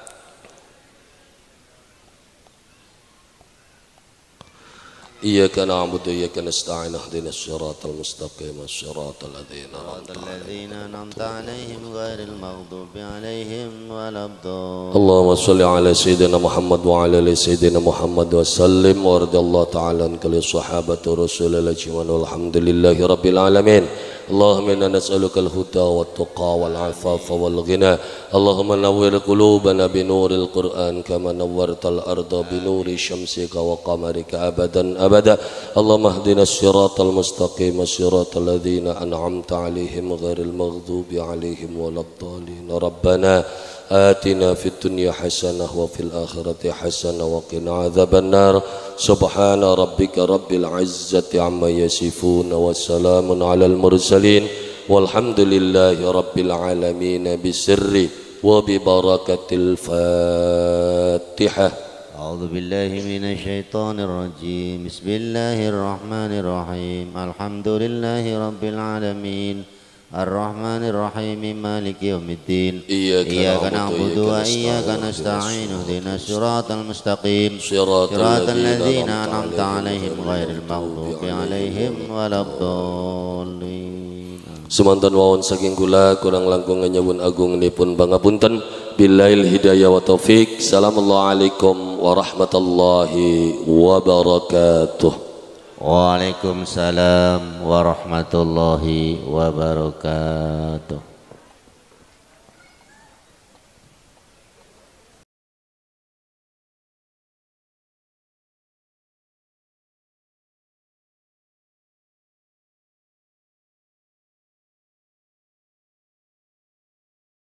A: إياك نعبد وإياك نستعين اهدنا الصراط المستقيم صراط الذين
B: أنعمت عليهم غير المغضوب عليهم ولا الضالين.
A: اللهم صل على سيدنا محمد وعلى آل سيدنا محمد وسلم وارض الله تعالى عن كل الصحابة ورسول الله أجمعين والحمد لله رب العالمين. اللهم إنا نسألك الهدى والتقى والعفاف والغنى. اللهم نور قلوبنا بنور القرآن كما نورت الأرض بنور شمسك وقمرك أبدا أبدا. اللهم اهدنا الصراط المستقيم صراط الذين أنعمت عليهم غير المغضوب عليهم ولا الضالين. ربنا آتنا في الدنيا حسنة وفي الآخرة حسنة وقنا عذاب النار. سبحان ربك رب العزة عما يصفون وسلام على المرسلين والحمد لله رب العالمين بسر وببركة الفاتحة.
B: أعوذ بالله من الشيطان الرجيم. بسم الله الرحمن الرحيم. الحمد لله رب العالمين الرحمن الرحيم مالك يوم الدين. إياك نعبد وإياك نستعين اهدنا الصراط المستقيم صراط الذين أنعمت عليهم غير المغضوب عليهم ولا الضالين.
A: Semanten wawon saking kula kurang langkung nyuwun agung nipun pangapunten. Billail hidayah wa taufik. Assalamualaikum warahmatullahi wabarakatuh.
B: Waalaikumsalam warahmatullahi wabarakatuh.